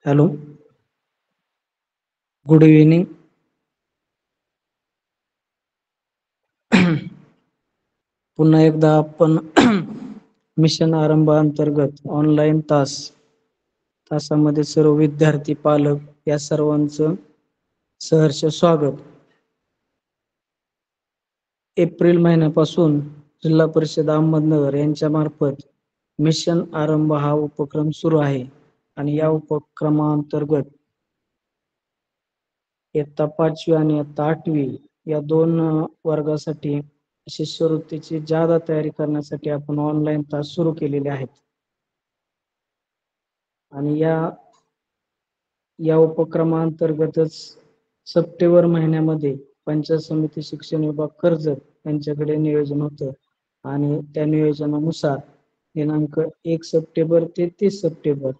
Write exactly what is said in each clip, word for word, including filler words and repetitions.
Hello, good evening. पुन्हा एकदा आपण मिशन आरंभ अंतर्गत ऑनलाईन तास तासामध्ये सर्व विद्यार्थी, पालक या सर्वांचं सहर्ष स्वागत. एप्रिल महिन्यापासून जिल्हा परिषद अहमदनगर यांच्या मार्फत मिशन आरंभ हा उपक्रम सुरू आहे आणि या उपक्रमाअंतर्गत इयत्ता पाचवी आणि इयत्ता आठवी या दोन वर्गासाठी शिष्यवृत्तीची जादा तयारी करण्यासाठी आपण ऑनलाईन तास सुरू केलेले आहेत. आणि या या उपक्रमाअंतर्गतच सप्टेंबर महिन्यामध्ये पंचायत समिती शिक्षण विभाग कर्जत यांच्याकडे नियोजन होतं आणि त्या नियोजनानुसार दिनांक एक सप्टेंबर ते तीस सप्टेंबर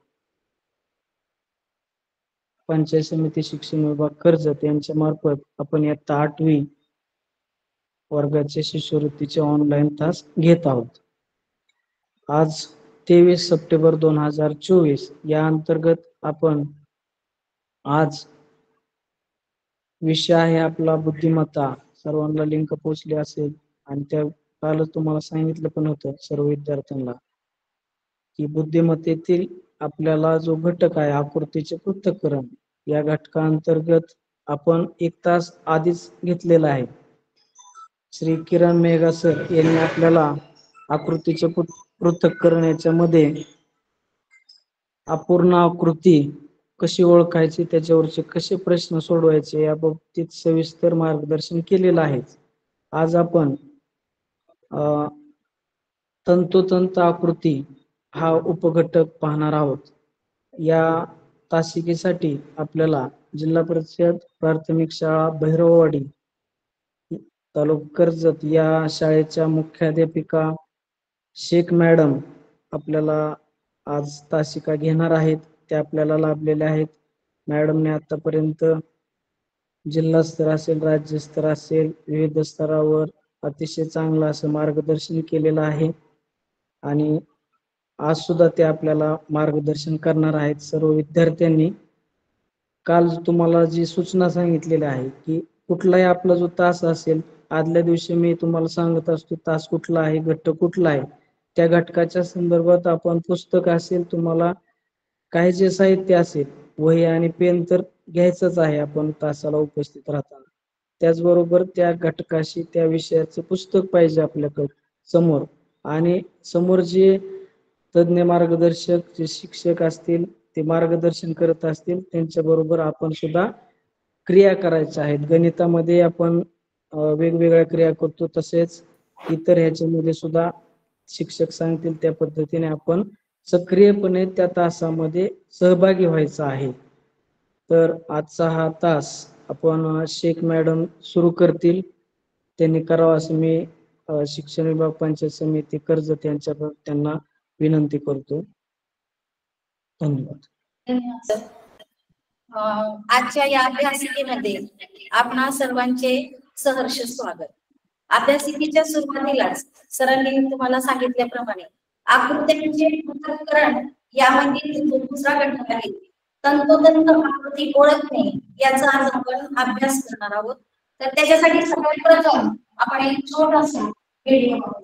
पंचायत समिती शिक्षण विभाग कर्जत यांच्या मार्फत आपण इयत्ता आठवी वर्गाचे शिष्यवृत्तीचे ऑनलाईन तास घेत आहोत. आज तेवीस सप्टेंबर दोन हजार चोवीस या अंतर्गत आपण आज विषय आहे आपला बुद्धिमत्ता. सर्वांना लिंक पोहोचली असेल आणि त्या कालच तुम्हाला सांगितलं पण होतं सर्व विद्यार्थ्यांना की बुद्धिमत्तेतील आपल्याला जो घटक आहे आकृतीचे पृथक्करण, या घटकांतर्गत आपण एक तास आधीच घेतलेला आहे. श्री किरण मेघा सर यांनी आपल्याला आकृतीचे पृथक्करण याच्यामध्ये अपूर्ण आकृती कशी ओळखायची, त्याच्यावरचे कसे प्रश्न सोडवायचे या बाबतीत सविस्तर मार्गदर्शन केलेलं आहे. आज आपण अ तंतोतंत आकृती हा उपघटक पाहणार आहोत. या तासिकेसाठी आपल्याला जिल्हा परिषद प्राथमिक शाळा भैरववाडी तालुका कर्जत या शाळेच्या मुख्याध्यापिका शेख मॅडम आपल्याला आज तासिका घेणार आहेत. त्या आपल्याला लाभलेल्या आहेत. मॅडमने आतापर्यंत जिल्हा स्तर असेल, राज्यस्तर असेल, विविध स्तरावर अतिशय चांगलं असं मार्गदर्शन केलेलं आहे आणि आज सुद्धा ते आपल्याला मार्गदर्शन करणार आहेत. सर्व विद्यार्थ्यांनी काल तुम्हाला जी सूचना सांगितलेली आहे की कुठलाही आपला जो तास असेल, आदल्या दिवशी मी तुम्हाला सांगत असतो तास कुठला आहे, घटक कुठला आहे, त्या घटकाच्या संदर्भात आपण पुस्तक असेल, तुम्हाला काही जे साहित्य असेल, वही आणि पेन तर घ्यायचंच आहे आपण तासाला उपस्थित राहताना. त्याचबरोबर त्या घटकाशी त्या विषयाचं पुस्तक पाहिजे आपल्याकडे समोर आणि समोर जे तज्ञ मार्गदर्शक जे शिक्षक असतील ते मार्गदर्शन करत असतील त्यांच्या बरोबर आपण सुद्धा क्रिया करायच्या आहेत. गणितामध्ये आपण वेगवेगळ्या क्रिया करतो, तसेच इतर ह्याच्यामध्ये सुद्धा शिक्षक सांगतील त्या पद्धतीने आपण सक्रियपणे त्या तासामध्ये सहभागी व्हायचं आहे. तर आजचा हा तास आपण शेख मॅडम सुरू करतील, त्यांनी करावं असं मी शिक्षण विभाग पंचायत समिती कर्जत यांच्या त्यांना विनंती करतो. धन्यवाद. आजच्या या अभ्यासिकेमध्ये आपणा सर्वांचे सहर्ष स्वागत. अभ्यासिकेच्या सुरुवातीलाच सरांनी तुम्हाला सांगितल्याप्रमाणे आकृत्यांचे पृथक्करण यामध्ये दुसरा घटक आहे तंतोतंत आकृती ओळखणे, याचा आज आपण अभ्यास करणार आहोत. तर त्याच्यासाठी सगळ्यात प्रथम आपण एक छोटासा व्हिडिओ पाहू.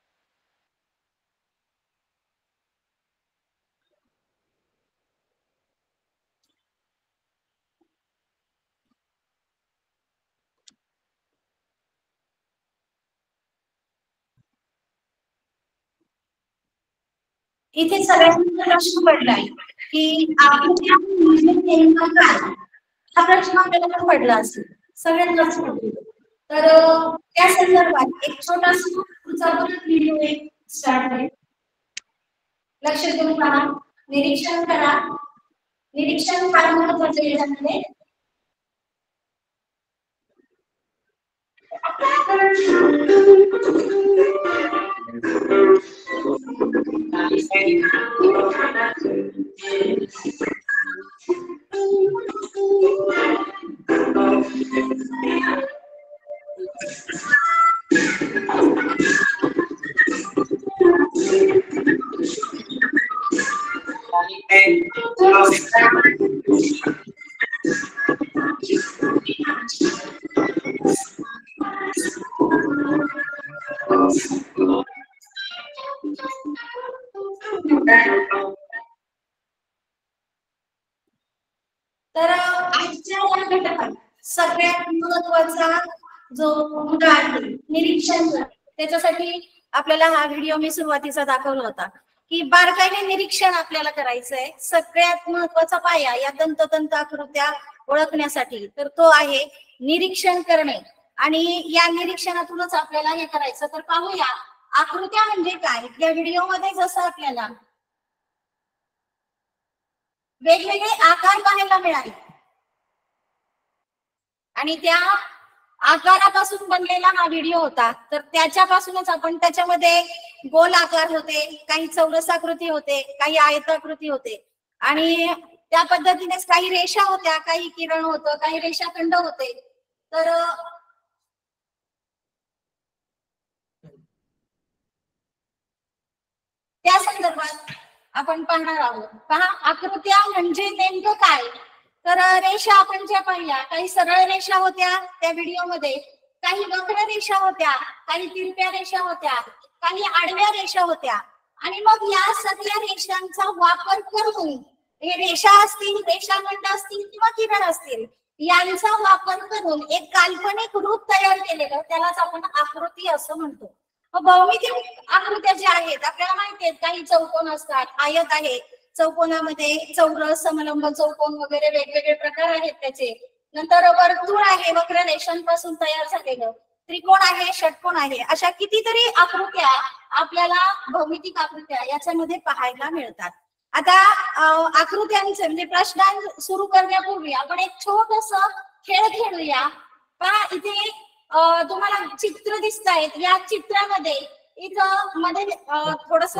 इथे सगळ्यांना प्रश्न पडलाय की आकृत्या म्हणजे नेमकं काय, हा प्रश्न आपल्याला पडला असेल, सगळ्यांनाच पडतो. तर त्या संदर्भात एक छोटासा पुढचा परत व्हिडिओ स्टार्ट आहे. लक्ष देऊन पहा, निरीक्षण करा. निरीक्षण फार महत्त्वाचं आहे याच्यामध्ये. तर आजच्या या घटकात सगळ्यात महत्वाचा जो मुद्दा आहे निरीक्षण, त्याच्यासाठी आपल्याला हा व्हिडिओ मी सुरुवातीचा दाखवला होता की बारकाईने निरीक्षण आपल्याला करायचंय. सगळ्यात महत्वाचा पाया या तंतोतंत आकृत्या ओळखण्यासाठी तर तो आहे निरीक्षण करणे. आणि या निरीक्षणातूनच आपल्याला हे करायचं. तर पाहूया आकृत्या म्हणजे काय. या व्हिडिओमध्ये जसं आपल्याला वेगवेगळे आकार पाहायला मिळाले आणि त्या आकारापासून बनलेला हा व्हिडिओ होता. तर त्याच्यापासूनच आपण त्याच्यामध्ये गोल आकार होते, काही चौरस आकृती होते, काही आयताकृती होते आणि त्या पद्धतीनेच काही रेषा होत्या, काही किरण होतं, काही रेषाखंड होते. तर त्या संदर्भात आपण पाहणार आहोत. पहा आकृत्या म्हणजे नेमकं काय. तर रेषा आपण ज्या पाहिल्या, काही सरळ रेषा होत्या त्या व्हिडिओमध्ये, काही वक्र रेषा होत्या, काही तिरप्या रेषा होत्या, काही आडव्या रेषा होत्या. आणि मग या सगळ्या रेषांचा वापर करून हे रेषा असतील, रेषाखंड असतील किंवा किरण असतील यांचा वापर करून एक काल्पनिक रूप तयार केलेलं त्यालाच आपण आकृती असं म्हणतो. भौमितिक आकृत्या ज्या आहेत आपल्याला माहिती आहेत, काही चौकोन असतात, आयत आहे, चौकोनामध्ये चौरस, समलंब चौकोन वगैरे वेगवेगळे प्रकार आहेत त्याचे. नंतर वर्तुळ आहे वक्र रेषांपासून तयार झालेलं, त्रिकोण आहे, षटकोन आहे, अशा कितीतरी आकृत्या आपल्याला भौमितिक आकृत्या याच्यामध्ये पाहायला मिळतात. आता आकृत्यांचे म्हणजे प्रश्न सुरू करण्यापूर्वी आपण एक छोटस खेळ खेळूया. पहा इथे तुम्हाला चित्र दिसत आहेत. या चित्रामध्ये इथं मध्ये थोडस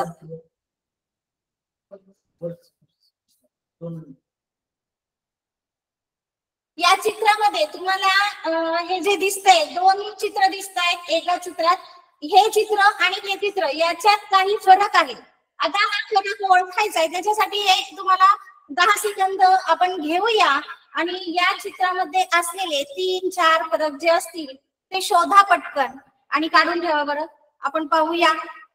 या चित्रामध्ये तुम्हाला हे जे दिसतंय दोन चित्र दिसत आहेत. एका चित्रात हे चित्र आणि हे चित्र याच्यात काही फरक आहे. आता हा फरक ओळखायचा आहे, त्याच्यासाठी एक तुम्हाला दहा सेकंद आपण घेऊया आणि या चित्रामध्ये असलेले तीन चार फरक जे असतील ते शोधा पटकन आणि काढून ठेवा बरं. आपण पाहूया.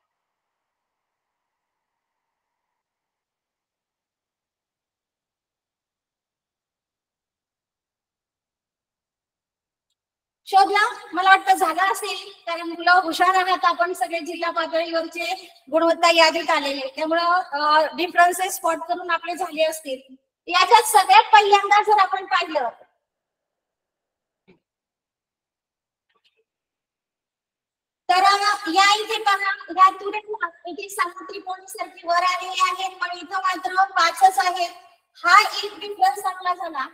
शोधला? मला वाटतं झालं असेल, कारण मुलं हुशार आहात. आपण सगळे जिल्हा पातळीवरचे गुणवत्ता यादीत आलेले, त्यामुळं डिफरन्सेस स्पॉट करून आपले झाले असतील. याच्यात सगळ्यात पहिल्यांदा जर आपण पाहिलं तर या इथे पहा, या तुरेला इथे सहा त्रिकोणी सारखी वर आलेले आहेत, पण इथं मात्र पाचच आहेत. हा एक डिफरन्स आपला झाला.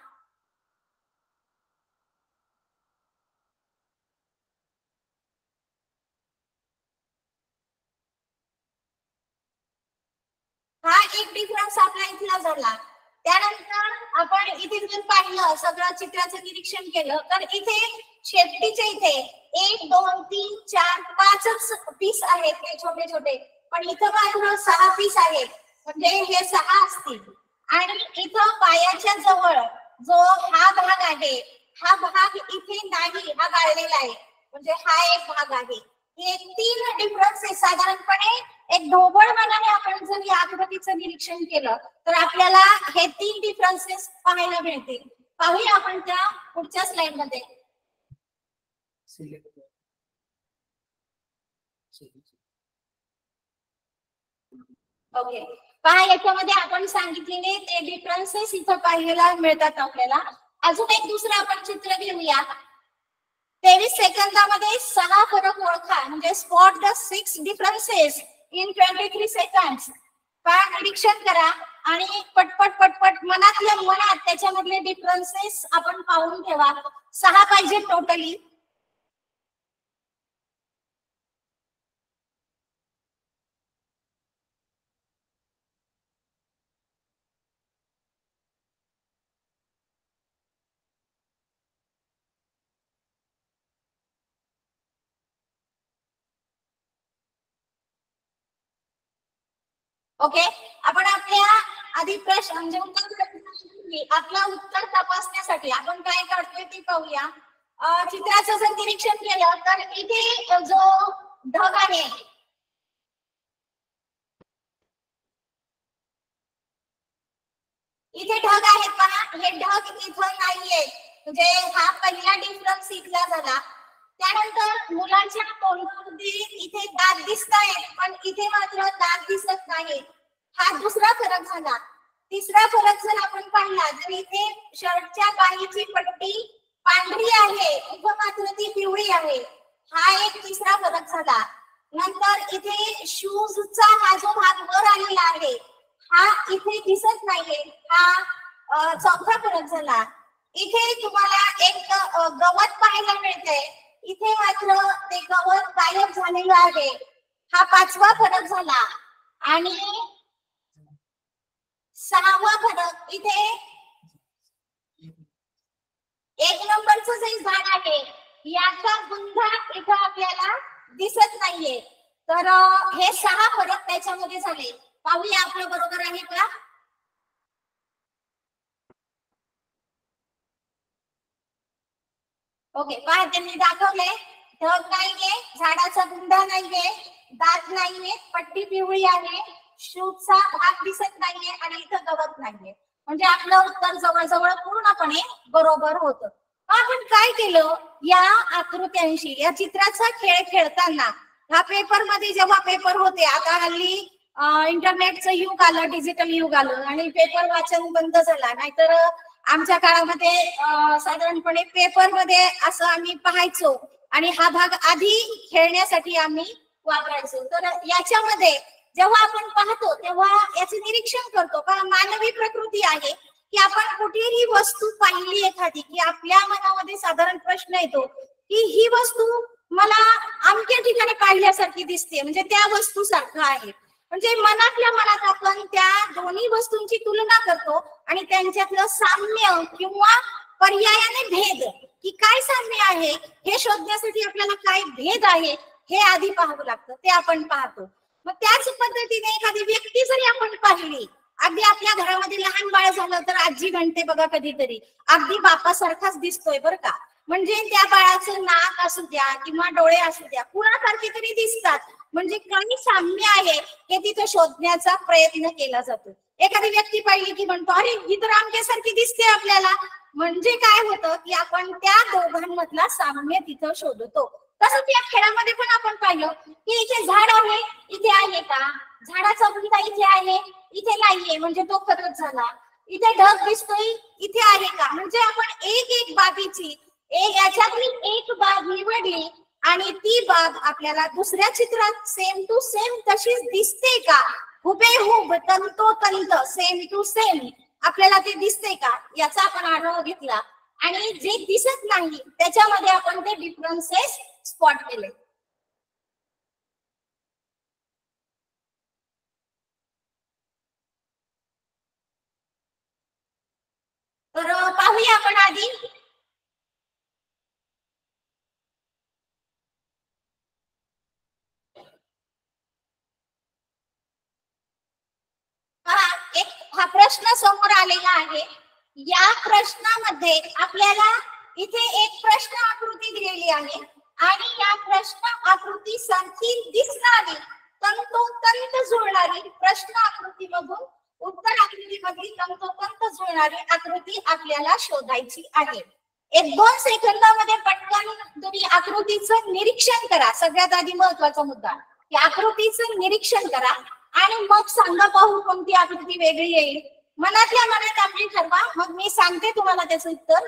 हा एक डिफरन्स आपला इथला झाला. त्यानंतर आपण इथे जर पाहिलं, सगळं चित्राचं निरीक्षण केलं तर इथे शेपटीचे इथे एक दोन तीन चार पाचच पीस आहेत हे छोटे छोटे, पण इथं मात्र सहा पीस आहेत, म्हणजे हे सहा असतील. आणि इथं पायाच्या जवळ जो हा भाग आहे हा भाग इथे नाही, हा गाळलेला आहे, म्हणजे हा एक भाग आहे. हे तीन डिफरन्सेस साधारणपणे एक ढोबळ मनाने आपण जर या आकृतीचं निरीक्षण केलं तर आपल्याला हे तीन डिफरन्सेस पाहायला मिळतील. पाहूया आपण त्या पुढच्या स्लाइड मध्ये. ओके, पहा याच्यामध्ये आपण सांगितलेले ते डिफरन्सेस इथं पाहायला मिळतात आपल्याला. अजून एक दुसरं आपण चित्र घेऊया. तेवीस सेकंदामध्ये सहा फरक ओळखा, म्हणजे spot the six differences in twenty three seconds. पहा निरीक्षण करा आणि पटपट पटपट मनातल्या मनात त्याच्यामधले डिफरन्सेस आपण पाहून ठेवा. सहा पाहिजे टोटली. ओके, आपण आपल्या आधी प्रश्न म्हणजे उत्तर आपला उत्तर तपासण्यासाठी आपण काय करतोय ते पाहूया. चित्राचं जर निरीक्षण केलं तर इथे जो ढग आहे इथे ढग आहेत पहा, हे ढग इथं नाहीये, म्हणजे हा पहिला डिफरन्स इथला झाला. त्यानंतर मुलांच्या तोंडामध्ये इथे दात दिसत आहेत पण इथे मात्र दात दिसत नाही, हा दुसरा फरक झाला. तिसरा फरक जर आपण पाहिला तर इथे शर्टच्या बाहीची पट्टी पांढरी आहे, इथं मात्र ती पिवळी आहे, हा एक तिसरा फरक झाला. नंतर इथे शूजचा हा जो भाग वर आलेला आहे हा इथे दिसत नाहीये, हा चौथा फरक झाला. इथे तुम्हाला एक गवत पाहायला मिळते, इथे मात्र ते गवत गायब झालेलं आहे, हा पाचवा फरक झाला. आणि सहावा फरक इथे एक नंबरचं जे झाड आहे याचा बुंदा इथं आपल्याला दिसत नाहीये. तर हे सहा फरक त्याच्यामध्ये झाले. पाहूया आपलं बरोबर आहे का? ओके, पहा त्यांनी दाखवले ढग नाहीये, झाडाचा बुंदा नाहीये, दात नाहीये, पट्टी पिवळी आहे, शूजचा भाग दिसत नाहीये आणि इथं गवत नाहीये. म्हणजे आपलं उत्तर जवळजवळ पूर्णपणे बरोबर होतं. आपण काय केलं, या आकृत्यांशी या चित्राचा खेळ खेळताना हा पेपर मध्ये जेव्हा पेपर होते, आता हल्ली इंटरनेटचं युग आलं, डिजिटल युग आलं आणि पेपर वाचन बंद झाला, नाहीतर आमच्या काळामध्ये साधारणपणे पेपर मध्ये असं आम्ही पाहायचो आणि हा भाग आधी खेळण्यासाठी आम्ही वापरायचो. तर याच्यामध्ये जेव्हा आपण पाहतो तेव्हा याचे निरीक्षण करतो का मानवी प्रकृती आहे की आपण कुठेही वस्तू पाहिली एखादी की आपल्या मनामध्ये साधारण प्रश्न येतो की ही वस्तू मला अमक्या ठिकाणी पाहिल्यासारखी दिसते, म्हणजे त्या वस्तू सारखं आहे. म्हणजे मनातल्या मनात आपण त्या दोन्ही वस्तूंची तुलना करतो आणि त्यांच्यातलं साम्य किंवा पर्यायाने भेद, की काय साम्य आहे हे शोधण्यासाठी आपल्याला काय भेद आहे हे आधी पाहावं लागतं, ते आपण पाहतो. मग त्याच पद्धतीने एखादी व्यक्ती जरी आपण पाहिली, अगदी आपल्या घरामध्ये लहान बाळ झालं तर आजी म्हणते बघा कधीतरी अगदी बापासारखाच दिसतोय बरं का, म्हणजे त्या बाळाचं नाक असू द्या किंवा डोळे असू द्या कुणासारखे तरी दिसतात, म्हणजे काही साम्य आहे हे तिथे शोधण्याचा प्रयत्न केला जातो. एखादी व्यक्ती पाहिली की म्हणतो अरे ही तर आमच्यासारखी दिसते आपल्याला, म्हणजे काय होतं की आपण त्या दोघांमधला साम्य तिथं शोधतो. तसंच या खेळामध्ये पण आपण पाहिलं की इथे झाड आहे, इथे आहे का, झाडाचा बुंदा इथे आहे, इथे नाहीये, म्हणजे तो फरक झाला. इथे ढग दिसतोय, इथे आहे का, म्हणजे आपण एक एक बाबीची एक याच्यातली एक बाब निवडली आणि ती बाब आपल्याला दुसऱ्या चित्रात सेम टू सेम तशीच दिसते का, हुबेहूब तंतोतंत सेम टू सेम आपल्याला ते दिसते का याचा आपण आढावा घेतला आणि जे दिसत नाही त्याच्यामध्ये आपण ते डिफरन्सेस स्पॉट केले. तर पाहूया आपण आधी एक हा प्रश्न समोर आलेला आहे. या प्रश्नामध्ये आपल्याला इथे एक प्रश्न आकृती दिलेली आहे आणि या प्रश्न आकृती सारखी दिसणारी तंतोतंत जुळणारी प्रश्न आकृतीमधून उत्तर आकृतीमधील तंतोतंत जुळणारी आकृती आपल्याला शोधायची आहे. एक दोन सेकंदामध्ये पटकन तुम्ही आकृतीचं निरीक्षण करा. सगळ्यात आधी महत्वाचा मुद्दा की आकृतीचं निरीक्षण करा आणि मग सांगा पाहू कोणती आकृती वेगळी येईल. मनातल्या मनात आपली ठरवा, मग मी सांगते तुम्हाला त्याचं उत्तर.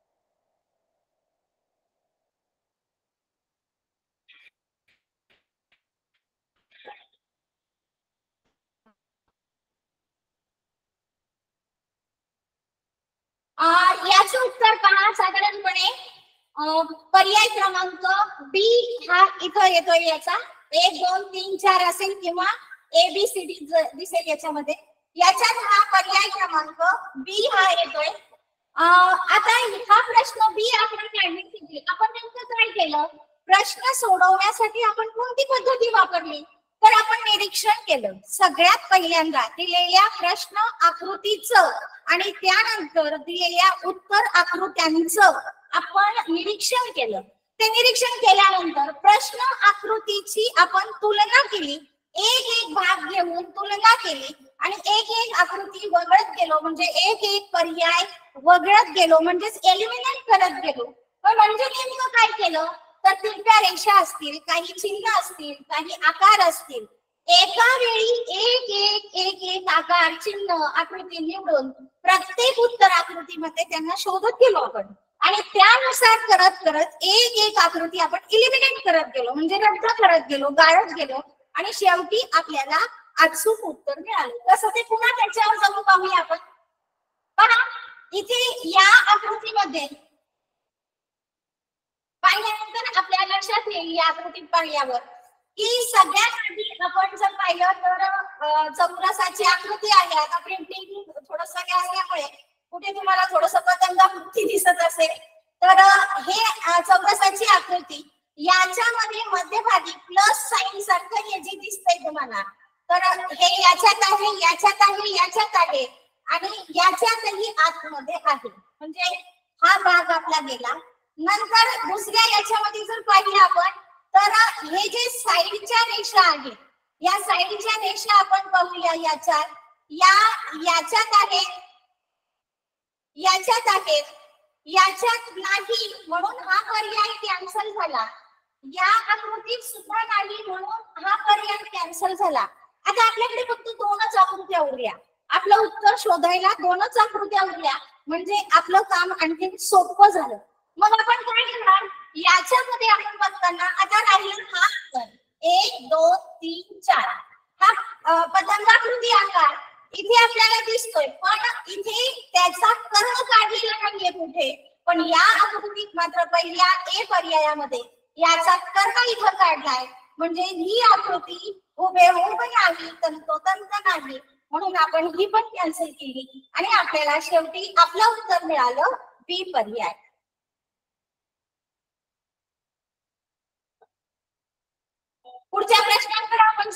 याचं उत्तर पहा, साधारणपणे पर्याय क्रमांक बी हा इथं येतोय. याचा एक दोन तीन चार असेल किंवा ए बी सी डी दिसेल याच्यामध्ये. याच्यात हा पर्याय क्रमांक बी हा येतोय. आता हा प्रश्न बी आपण काढण्यासाठी आपण नेमकं काय केलं, प्रश्न सोडवण्यासाठी आपण कोणती पद्धती वापरली तर आपण निरीक्षण केलं. सगळ्यात पहिल्यांदा दिलेल्या प्रश्न आकृतीचं आणि त्यानंतर दिलेल्या उत्तर आकृत्यांचं आपण निरीक्षण केलं. ते निरीक्षण केल्यानंतर प्रश्न आकृतीची आपण तुलना केली, एक एक भाग घेऊन तुलना केली आणि एक एक आकृती वगळत गेलो, म्हणजे एक एक पर्याय वगळत गेलो, म्हणजेच एलिमिनेट करत गेलो. म्हणजे नेमकं काय केलं तर तिरप्या रेषा असतील, काही चिन्ह असतील, काही आकार असतील, एका वेळी एक एक एक एक आकार चिन्ह आकृती निवडून प्रत्येक उत्तर आकृतीमध्ये त्यांना शोधत गेलो आपण आणि त्यानुसार करत करत एक एक आकृती आपण इलिमिनेट करत गेलो, म्हणजे रद्द करत गेलो, गाळत गेलो आणि शेवटी आपल्याला अचूक उत्तर मिळालं. कसं ते पुन्हा त्याच्यावर जाऊन पाहूया आपण. पहा इथे या आकृतीमध्ये पाहिल्यानंतर आपल्या लक्षात येईल या आकृतीत पाहिल्यावर की सगळ्यात आधी आपण जर पाहिलं तर चौरसाची आकृती आहे. आता प्रिंटिंग थोडस काय असल्यामुळे कुठे तुम्हाला थोडस पतंगाकृती दिसत असेल तर हे चौरसाची आकृती, याच्यामध्ये मध्यभागी प्लस साइन सारखं हे जे दिसतंय तुम्हाला, तर हे याच्यात आहे, याच्यात आहे, याच्यात आहे आणि याच्यातही आतमध्ये आहे, म्हणजे हा भाग आपला गेला. नंतर दुसऱ्या याच्यामध्ये जर पाहिलं आपण तर हे जे साइडच्या रेषा आहेत, या साइडच्या रेषा आपण पाहूया. याच्यात या याच्यात आहे, याच्यात आहे, याच्यात नाही म्हणून हा पर्याय कॅन्सल झाला. या आकृतीत सुद्धा नाही म्हणून हा पर्याय कॅन्सल झाला. आता आपल्याकडे फक्त दोनच आकृत्या उरल्या, आपलं उत्तर शोधायला दोनच आकृत्या उरल्या, म्हणजे आपलं काम आणखी सोपं झालं. मग आपण काय करणार, याच्यामध्ये आपण बघताना आता राहिलं हा आकार एक दोन तीन चार, हा पतंगाकृती आकार इथे आपल्याला दिसतोय, पण इथे त्याचा कर्म काढलेला नाहीये कुठे, पण या आकृतीत मात्र पहिल्या ए पर्यायामध्ये याचा कर्म इथं काढलाय, म्हणजे ही आकृती हुबेहूब नाही, तंतोतंत नाही, म्हणून आपण ही पण कॅन्सल केली आणि आपल्याला शेवटी आपलं उत्तर मिळालं बी पर्याय. पुढच्या प्रश्नाकडे आपण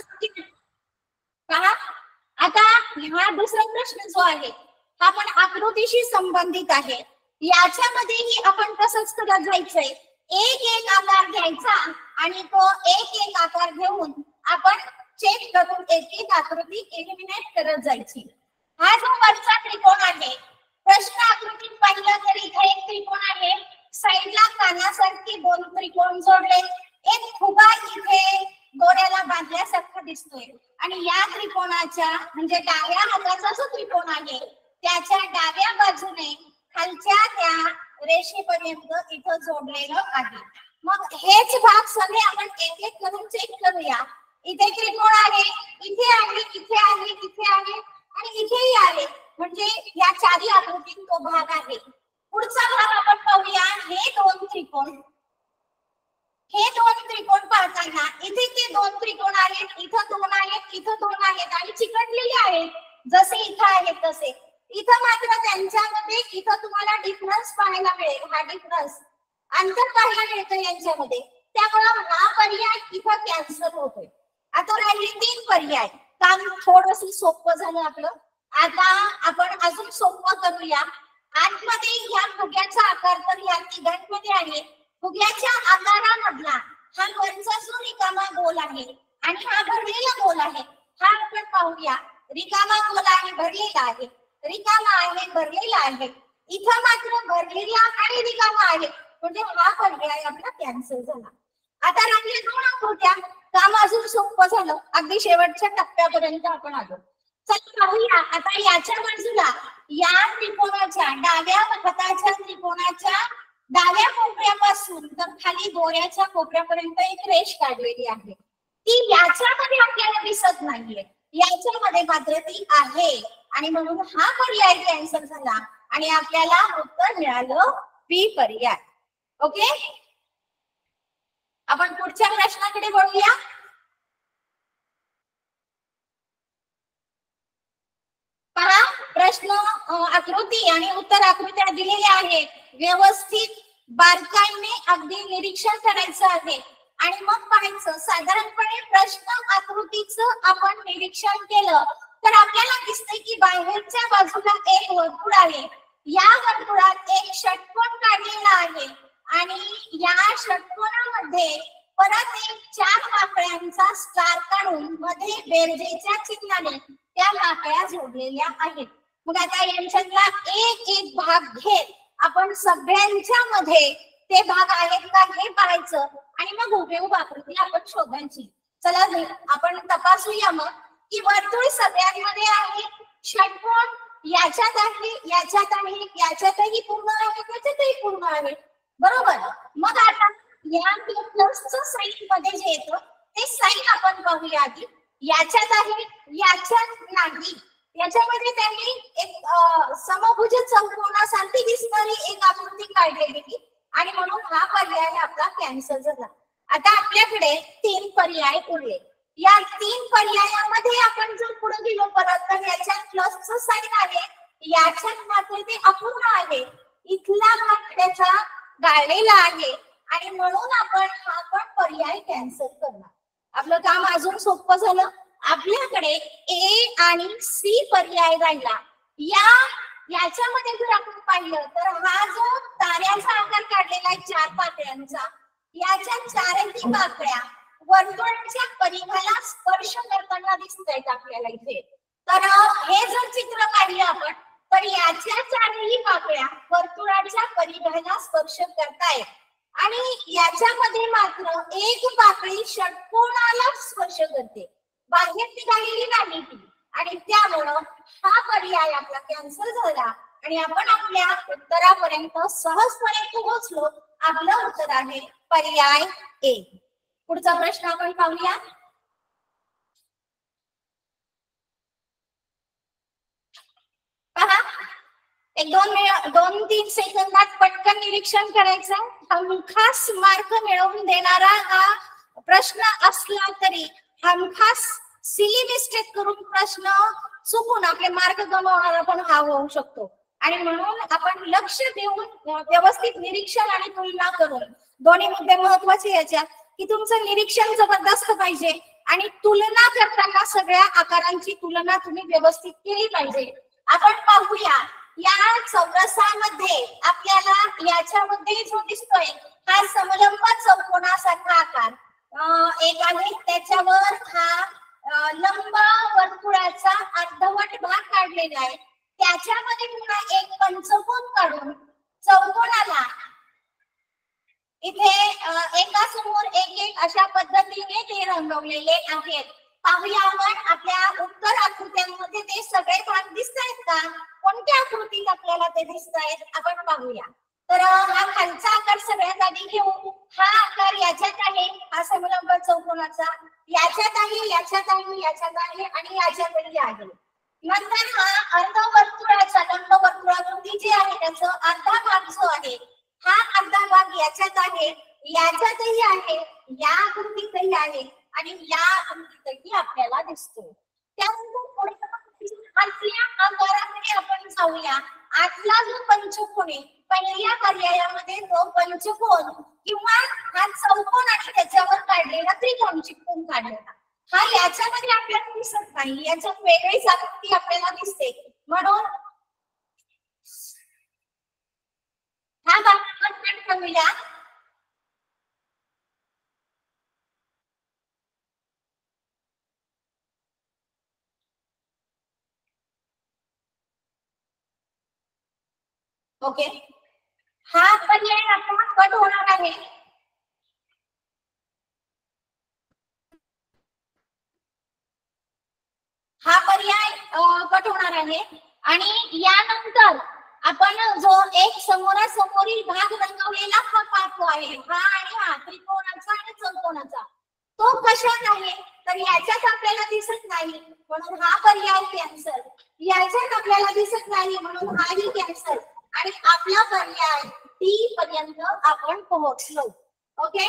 पहा. आता हा दुसरा प्रश्न जो आहे हा पण आकृतीशी संबंधित आहे. याच्यामध्येही आपण तसंच करत जायचंय, एक एक आकार घ्यायचा आणि तो एक एक आकार घेऊन आपण चेक करून एक एक आकृती एलिमिनेट करत जायची. हा जो वरचा त्रिकोण आहे, प्रश्न आकृतीत पाहिलं तर इथे एक त्रिकोण आहे, साइडला कानासारखी दोन त्रिकोण जोडले, एक फुगा इथे दोऱ्याला बांधल्यासारखा दिसतोय आणि या त्रिकोणाच्या म्हणजे डाव्या हाताचा जो त्रिकोण आहे त्याच्या डाव्या बाजूने खालच्या त्या रेषेपर्यंत इथं जोडलेलं आहे. मग हेच भाग सगळे आपण एक एक करून चेक करूया. इथे त्रिकोण आहे, इथे आहे, इथे आहे, इथे आहे आणि इथेही आहे, म्हणजे या चारी आकृतीत तो भाग आहे. पुढचा भाग आपण पाहूया. हे दोन त्रिकोण, हे दोन त्रिकोण पाहताना इथे ते दोन त्रिकोण आहेत, इथं दोन आहेत, इथं दोन आहेत आणि चिकटलेले आहेत, जसे इथं आहेत तसे. इथं मात्र त्यांच्यामध्ये इथं तुम्हाला डिफरन्स पाहायला मिळेल, हा डिफरन्स अंतर पाहायला मिळतं यांच्यामध्ये, त्यामुळे हा पर्याय इथं कॅन्सल होतोय. आता राहिले तीन पर्याय, काम थोडस सोपं झालं आपलं. आता आपण अजून सोपं करूया. आतमध्ये ह्या फुग्याचा आकार तर या तिघांमध्ये आहे, फुग्याच्या आकारामधला हा वरचा जो रिकामा गोल आहे आणि हा भरलेला गोल आहे, हा आपण पाहूया. रिकामा गोल आहे, भरलेला आहे, रिकामा आहे, भरलेला आहे. इथं मात्र भरलेला आणि रिकामा आहे, म्हणजे हा पर्याय आपला कॅन्सल झाला. आता राहिले दोन आकृत्या, काम अजून सोपं झालं, अगदी शेवटच्या टप्प्यापर्यंत आपण आलो. चला पाहूया. आता याच्या बाजूला या त्रिकोणाच्या डाव्या हाताच्या त्रिकोणाच्या डाव्या कोपऱ्यापासून तर खाली दोऱ्याच्या कोपऱ्यापर्यंत एक रेष काढलेली आहे, ती याच्यामध्ये आपल्याला दिसत नाहीये, याच्यामध्ये मात्र ती आहे आणि म्हणून हा पर्याय कॅन्सल झाला आणि आपल्याला उत्तर मिळालं बी पर्याय. ओके, आपण पुढच्या प्रश्नाकडे वळूया. पहा, प्रश्न आकृती आणि उत्तर आकृत्या दिलेल्या आहेत, व्यवस्थित बारकाईने अगदी निरीक्षण करायचं आहे आणि मग पाहायचं साधारणपणे प्रश्न आकृतीचं आपण निरीक्षण केलं तर आपल्याला दिसते की बाहेरच्या बाजूला एक वर्तुळ आहे. या वर्तुळात एक षटकोन काढलेला आहे आणि या षटकोनामध्ये परत एक चार वाकड्यांचा स्टार काढून मध्ये बेरजेच्या चिन्हाने त्या वाकड्या जोडलेल्या आहेत. मग आता यांच्यातला एक एक भाग घेत आपण सगळ्यांच्या मध्ये ते भाग आहेत का हे पाहायचं आणि मग हुबेहूब आकृती आपण शोधायची. चला आपण तपासूया मग की वर्तुळ सगळ्यांमध्ये आहे, षटकोन याच्यात आहे, याच्यात आहे, याच्यातही पूर्ण आहे, त्याच्यातही पूर्ण आहे, बरोबर. मग आता या प्लसचं साइन मध्ये जे येतं ते साइन आपण पाहूया आधी. याच्यात आहे, याच्यात नाही. याच्यामध्ये त्यांनी एक समभुज चौकोनासारखी दिसणारी एक आकृती काढलेली आणि म्हणून हा पर्याय आपला कॅन्सल झाला. आता आपल्याकडे तीन पर्याय उरले. या तीन पर्यायामध्ये आपण जर पुढे गेलो परत तर याच्यात प्लसचं साइन आहे, याच्यात मात्र ते अपूर्ण आहे, इथला भाग त्याचा गाळलेला आहे आणि म्हणून आपण हा पण पर्याय कॅन्सल करणार. आपलं काम अजून सोपं झालं. आपल्याकडे ए आणि सी पर्याय राहिला. या याच्यामध्ये जर आपण पाहिलं तर हा जो ताऱ्याचा आकार काढलेला आहे चार पाकळ्यांचा, याच्या चारही पाकळ्या वर्तुळाच्या परिघाला स्पर्श करताना दिसत आहेत आपल्याला इथे. तर हे जर चित्र काढलं आपण तर याच्या चारही पाकळ्या वर्तुळाच्या परिघाला स्पर्श करतायत आणि याच्यामध्ये मात्र एक पाकळी षटकोनाला स्पर्श करते, बाहेर निघालेली नाही ती, आणि त्यामुळं हा पर्याय आपला कॅन्सल झाला आणि आपण आपल्या उत्तरापर्यंत सहजपणे पोहोचलो. आपलं उत्तर आहे पर्याय ए. पुढचा प्रश्न आपण पाहूया. पहा, एक दोन दोन तीन सेकंदात पटकन निरीक्षण करायचं. हमखास मार्क मिळवून देणारा हा प्रश्न असला तरी हमखास सिली मिस्टेक करून प्रश्न चुकून आपले मार्क गमावणारा पण हा होऊ शकतो आणि म्हणून आपण लक्ष देऊन व्यवस्थित निरीक्षण आणि तुलना करून, दोन्ही मुद्दे महत्वाचे याच्यात की तुमचं निरीक्षण जबरदस्त पाहिजे आणि तुलना करताना सगळ्या आकारांची तुलना तुम्ही व्यवस्थित केली पाहिजे. आपण पाहूया या चौरसामध्ये आपल्याला याच्यामध्ये जो दिसतोय हा समलंब चौकोनासारखा आकार एक आहे, त्याच्यावर हा लंब वर्तुळाचा अर्धवट भाग काढलेला आहे, त्याच्यामध्ये पुन्हा एक पंचकोन काढून चौकोनाला इथे एका समोर एक एक अशा पद्धतीने ते रंगवलेले आहेत. पाहूया आपण आपल्या उत्तर आकृत्यांमध्ये ते सगळे भाग दिसत आहेत का, कोणत्या आकृतीत आपल्याला ते दिसत आहेत आपण पाहूया. तर हा खालचा आकार सगळ्यात आधी घेऊ. हा आकार याच्यात आहे, हा समलंब चौकोनाचा, याच्यात आहे, याच्यात आहे, याच्यात आहे आणि याच्यातही आहे. नंतर हा अर्धवर्तुळाचा लंब वर्तुळाकृती जे आहे त्याचं अर्धा भाग जो आहे हा अर्धा भाग याच्यात आहे, याच्यातही आहे, या आकृतीतही आहे आणि या आकृतीतही आपल्याला दिसतो. त्यानंतर पुढे आतल्या आकाराकडे आपण जाऊया. आतला जो पंचकोन आहे, पहिल्या पर्यायामध्ये तो पंचकोन किंवा हा चौकोन आणि त्याच्यावर काढलेला त्रिकोण चिकटून काढलेला, हा याच्यामध्ये आपल्याला दिसत नाही, याच्यात वेगळीच आकृती आपल्याला दिसते. म्हणून हा भाग आपण ठेवूया. ओके, हा पर्याय आपला कट होणार आहे. हा पर्याय कट होणार आहे आणि यानंतर आपण जो एक समोरासमोरील भाग रंगवलेला हा पाहतो आहे, हा आणि हा त्रिकोणाचा आणि चौकोनाचा, तो कशात आहे तर याच्यात आपल्याला दिसत नाही म्हणून हा पर्याय कॅन्सल, याच्यात आपल्याला दिसत नाही म्हणून हाही कॅन्सल आणि आपला पर्याय डी पर्यंत आपण पोहोचलो. ओके,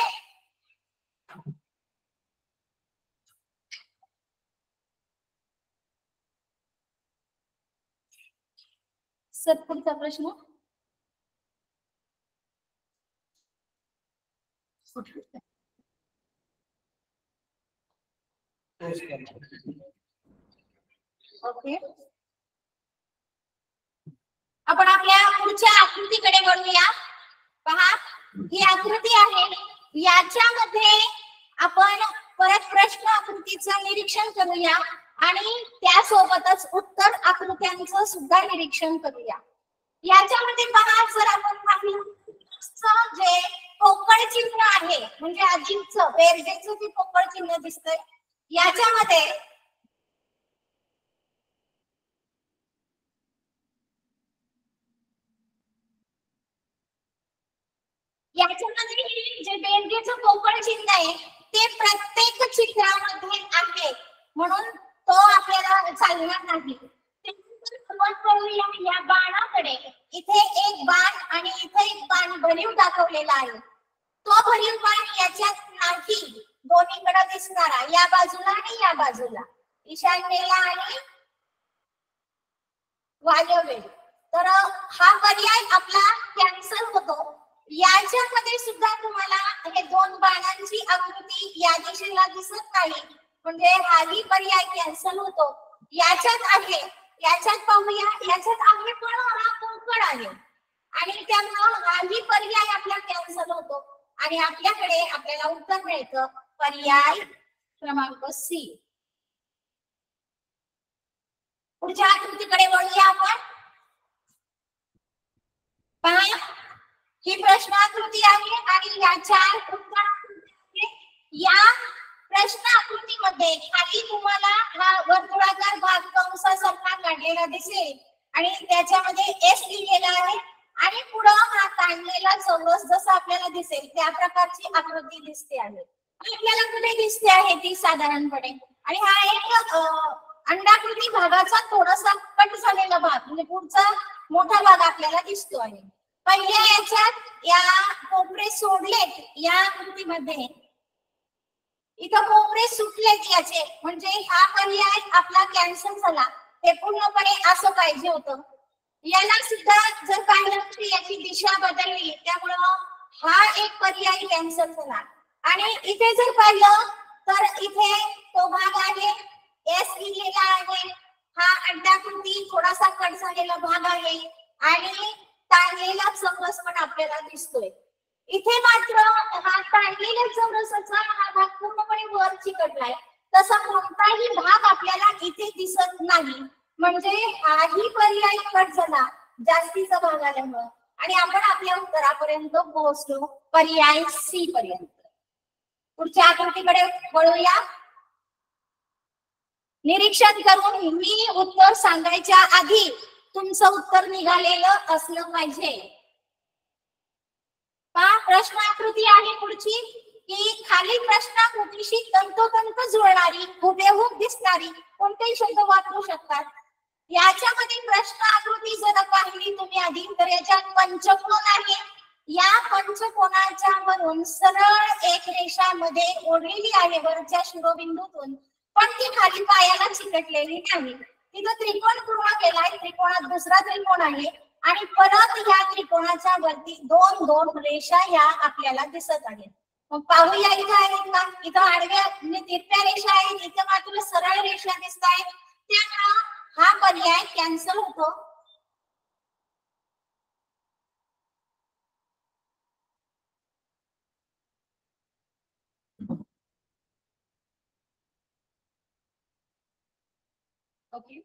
सर पुढचा प्रश्न. ओके, आपण आपल्या पुढच्या आकृतीकडे वळूया. पहा, ही आकृती आहे. याच्यामध्ये आपण परत प्रश्न आकृतीचं निरीक्षण करूया आणि त्यासोबतच उत्तर आकृत्यांचं सुद्धा निरीक्षण करूया. याच्यामध्ये पहा, जर आपण पाहिलं जे पोकळ चिन्ह आहे म्हणजे अजितचं बेरजेचं जे पोकळ चिन्ह दिसतंय, याच्यामध्ये याच्यामध्ये जे बेरजेचं पोकळ चिन्ह आहे ते प्रत्येक चित्रामध्ये आहे, म्हणून तो आपल्याला चालणार नाही. या बाणाकडे, इथे एक बाण आणि इथे एक बाण भरीव दाखवलेला आहे. तो भरीव बाण याच्यात नाही, दोन्हीकडे दिसणारा, या बाजूला आणि या बाजूला, ईशान्येला आणि वायव्येला. तर हा पर्याय आपला कॅन्सल होतो. याच्यामध्ये सुद्धा तुम्हाला हे दोन बाणांची आकृती या दिशेला दिसत नाही, म्हणजे हाही पर्याय कॅन्सल होतो. याच्यात आहे, याच्यात पाहूया, याच्यात आहे पण हा पोकळ आहे आणि त्यामुळे हाही पर्याय आपला कॅन्सल होतो आणि आपल्याकडे आपल्याला उत्तर मिळतं पर्याय क्रमांक सी. पुढच्या आकृतीकडे वळूया आपण. पहा, ही प्रश्न आकृती आहे आणि या चार उत्तर आकृती. या प्रश्न आकृतीमध्ये खाली तुम्हाला हा वर्तुळाकार भाग कंसासारखा काढलेला दिसेल आणि त्याच्यामध्ये एस लिहिलेला आहे आणि पुढे हा काढलेला चौरस जसा आपल्याला दिसेल त्या प्रकारची आकृती दिसते आहे. आपल्याला कुठे दिसते आहे ती साधारणपणे, आणि हा एक अंडाकृती भागाचा थोडासा कट झालेला भाग म्हणजे पुढचा मोठा भाग आपल्याला दिसतो आहे. पहिल्या याच्यात या कोपरे सोडलेत या आकृतीमध्ये, इथं कोपरे सुटलेत याचे, म्हणजे हा पर्याय आपला कॅन्सल झाला. ते पूर्णपणे असं पाहिजे होतं. याला सुद्धा जर पाहिलं तर याची दिशा बदलली, त्यामुळं हा एक पर्याय कॅन्सल झाला. आणि इथे जर पाहिलं तर इथे तो भाग आहे, एस लिहिलेला आहे, हा अंडाकृती थोडासा कट झालेला भाग आहे आणि ताणलेला चौरस पण आपल्याला दिसतोय. इथे मात्र हा ताणलेल्या चौरसाचा हा भाग पूर्णपणे वर चिकटलाय, तसा कोणताही भाग आपल्याला इथे दिसत नाही, म्हणजे हाही पर्याय कट झाला जास्तीचा भाग आल्यामुळे आणि आपण आपल्या उत्तरापर्यंत पोहोचलो पर्याय सी पर्यंत. पुढच्या आकृतीकडे वळूया. निरीक्षण करून मी उत्तर सांगायच्या आधी तुमचं उत्तर निघालेलं असलं पाहिजे. पहा, प्रश्न आकृती आहे पुढची की खाली प्रश्नाकृतीशी तंतोतंत जुळणारी हुबेहूब दिसणारी कोणतेही शब्द वापरू शकतात. याच्यामध्ये प्रश्न आकृती जर पाहिली तुम्ही आधी तर याच्यात पंचकोन आहे. या पंचकोनाच्या वरून सरळ एक रेषा मध्ये ओढलेली आहे वरच्या शिरोबिंदूतून, पण ती खाली पायाला चिकटलेली नाही. तिथं त्रिकोण पूर्ण केलाय, त्रिकोणात दुसरा त्रिकोण आहे आणि परत या त्रिकोणाच्या वरती दोन दोन रेषा या आपल्याला दिसत आहेत. मग पाहूया इथं आहेत का, इथं आडव्या म्हणजे तिरप्या रेषा आहेत, इथं मात्र सरळ रेषा दिसत आहेत, त्यामुळे हा पर्याय कॅन्सल होतो. ओके,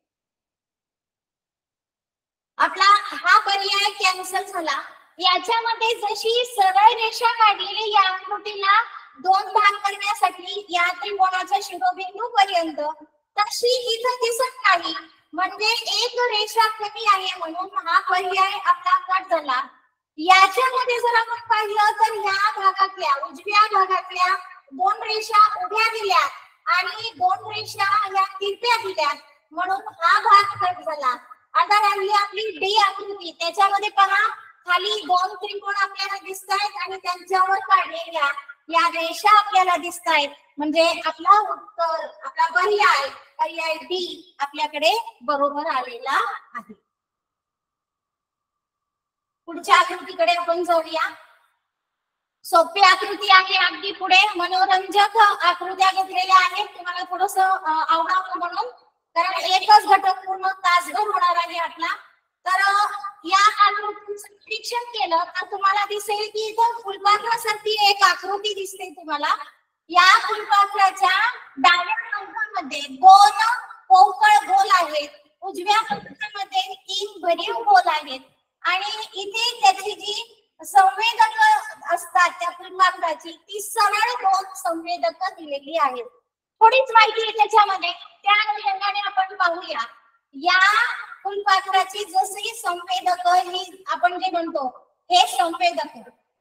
आपला हा पर्याय कॅन्सल झाला. याच्यामध्ये जशी सरळ रेषा काढलेली या आकृतीला दोन भाग करण्यासाठी या त्रिकोणाच्या शिरोबिंदू पर्यंत, तशी इथं दिसत नाही, म्हणजे एक रेषा कमी आहे म्हणून हा पर्याय आपला कट झाला. याच्यामध्ये जर आपण पाहिलं तर या भागातल्या उजव्या भागातल्या दोन रेषा उभ्या दिल्या आणि दोन रेषा या तिरप्या दिल्या, म्हणून हा भाग कट झाला. आता राहिली आपली डी आकृती. त्याच्यामध्ये पहा, खाली दोन त्रिकोण आपल्याला दिसत आहेत आणि त्यांच्यावर काढलेल्या या रेषा आपल्याला दिसत आहेत, म्हणजे आपला उत्तर आपला पर्याय पर्याय डी आपल्याकडे बरोबर आलेला आहे. पुढच्या आकृतीकडे आपण जाऊया. सोपी आकृती आहे, अगदी पुढे मनोरंजक आकृत्या घेतलेल्या आहेत तुम्हाला थोडस आवडावं म्हणून, कारण एकच घटक पूर्ण तासभर होणार आहे आपला. तर या आकृतीचं निरीक्षण केलं तर तुम्हाला दिसेल की इथं फुलपाखरासारखी एक आकृती दिसते तुम्हाला. या फुलपाखराच्या डाव्या पंखामध्ये दोन पोकळ गोल आहेत, उजव्या पंखामध्ये तीन भरीव गोल आहेत आणि इथे त्याची जी संवेदक असतात त्या फुलपाखराची ती सरळ दोन संवेदक दिलेली आहेत. थोडीच माहिती आहे त्याच्यामध्ये, त्या अनुषंगाने आपण पाहूया. या फुलपाखराची जशी संवेदक ही आपण जे म्हणतो हे संवेदक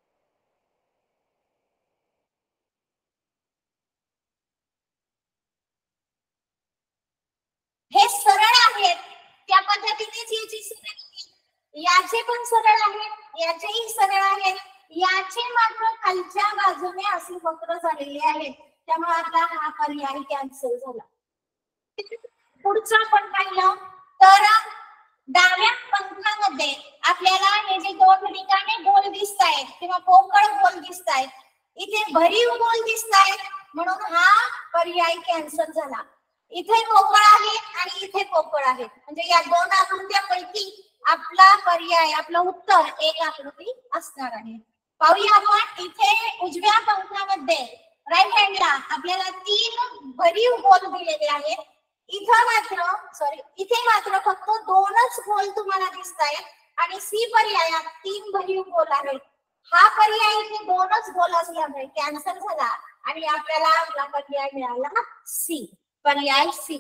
हे सरळ आहेत, त्या पद्धतीनेच याची सरळ आहेत. याचे पण सरळ आहेत, याचेही सरळ आहेत, याचे मात्र खालच्या बाजूने असे वक्र झालेले आहेत, त्यामुळे आपला हा पर्याय कॅन्सल झाला. पुढचा पण पाहिलं तर डाव्या पंखामध्ये आपल्याला हे जे दोन ठिकाणी गोल दिसत आहेत किंवा पोकळ गोल दिसत आहेत, इथे भरीव गोल दिसत आहेत म्हणून हा पर्याय कॅन्सल झाला. इथे पोकळ आहे आणि इथे पोकळ आहे, म्हणजे या दोन आकृत्यापैकी आपला पर्याय आपलं उत्तर एक आकृती असणार आहे. पाहूया आपण. इथे उजव्या पंखामध्ये राईट हँडला आपल्याला तीन भरीव गोल दिलेले आहेत. इथं मात्र सॉरी इथे मात्र फक्त दोनच गोल तुम्हाला दिसत आहेत आणि सी पर्यायात तीन भरीव गोल आहेत. हा पर्याय इथे दोनच गोल असल्यामुळे कॅन्सल झाला आणि आपल्याला आपला पर्याय मिळाला सी, पर्याय सी.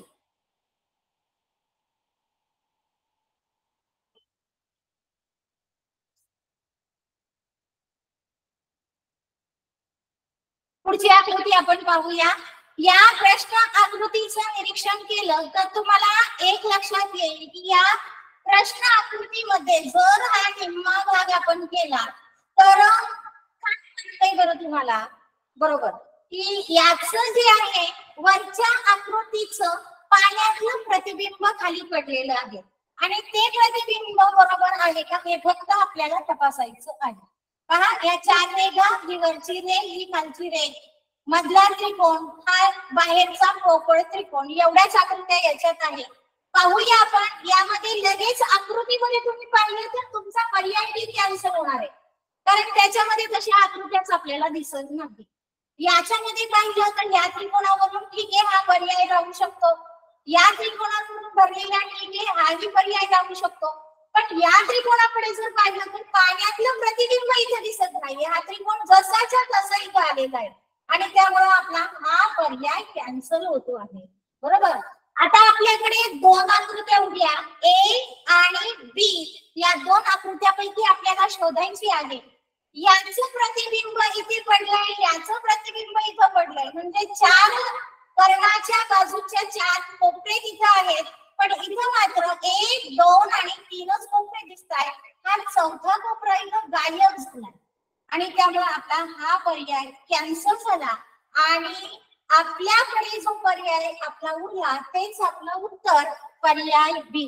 पुढची आकृती आपण पाहूया. या प्रश्न आकृतीचं निरीक्षण केलं तर तुम्हाला एक लक्षात येईल की या प्रश्न आकृतीमध्ये जर हा निम्मा भाग आपण केला तर काय वाटतंय बरं तुम्हाला? बरोबर की याच जे आहे वरच्या आकृतीचं पाण्यातलं प्रतिबिंब खाली पडलेलं आहे आणि ते प्रतिबिंब बरोबर आहे का हे फक्त आपल्याला तपासायचं आहे. पहा, या चार रेघा, ही वरची रेघ, ही खालची रेघ, मधला त्रिकोण, हा बाहेरचा पोकळ त्रिकोण, एवढ्याच आकृत्या याच्यात आहे. पाहूया आपण. यामध्ये लगेच आकृतीमध्ये तुम्ही पाहिलं तर तुमचा पर्याय डी कॅन्सल होणार आहे, कारण त्याच्यामध्ये तशा आकृत्याच आपल्याला दिसत नाही. याच्यामध्ये पाहिलं तर या त्रिकोणावरून ठीक आहे हा पर्याय राहू शकतो, या त्रिकोणावरून भरलेला ठीक आहे हाही पर्याय राहू शकतो, पण या त्रिकोणाकडे जर पाहिलं तर पाण्यातलं प्रतिबिंब इथे दिसत नाही. हा त्रिकोण जसाच्या तसा इथे आलेला आहे आणि त्यामुळे आपला हा पर्याय कॅन्सल होतो आहे. बरोबर. आता आपल्याकडे दोन आकृत्या उरल्या, ए आणि बी. या दोन आकृत्यापैकी आपल्याला शोधायची आहे. याचं प्रतिबिंब इथे पडलंय, याचं प्रतिबिंब इथं पडलंय, म्हणजे चार कर्णाच्या बाजूच्या चार कोपरे तिथं आहेत, पण इथं मात्र एक, दोन आणि तीनच कोपरे दिसत आहेत. हा चौथा कोपरा इथं गायब झाला आणि त्यामुळे आपला हा पर्याय कॅन्सल झाला आणि आपल्याकडे जो पर्याय आपला उरला तेच आपलं उत्तर पर्याय बी.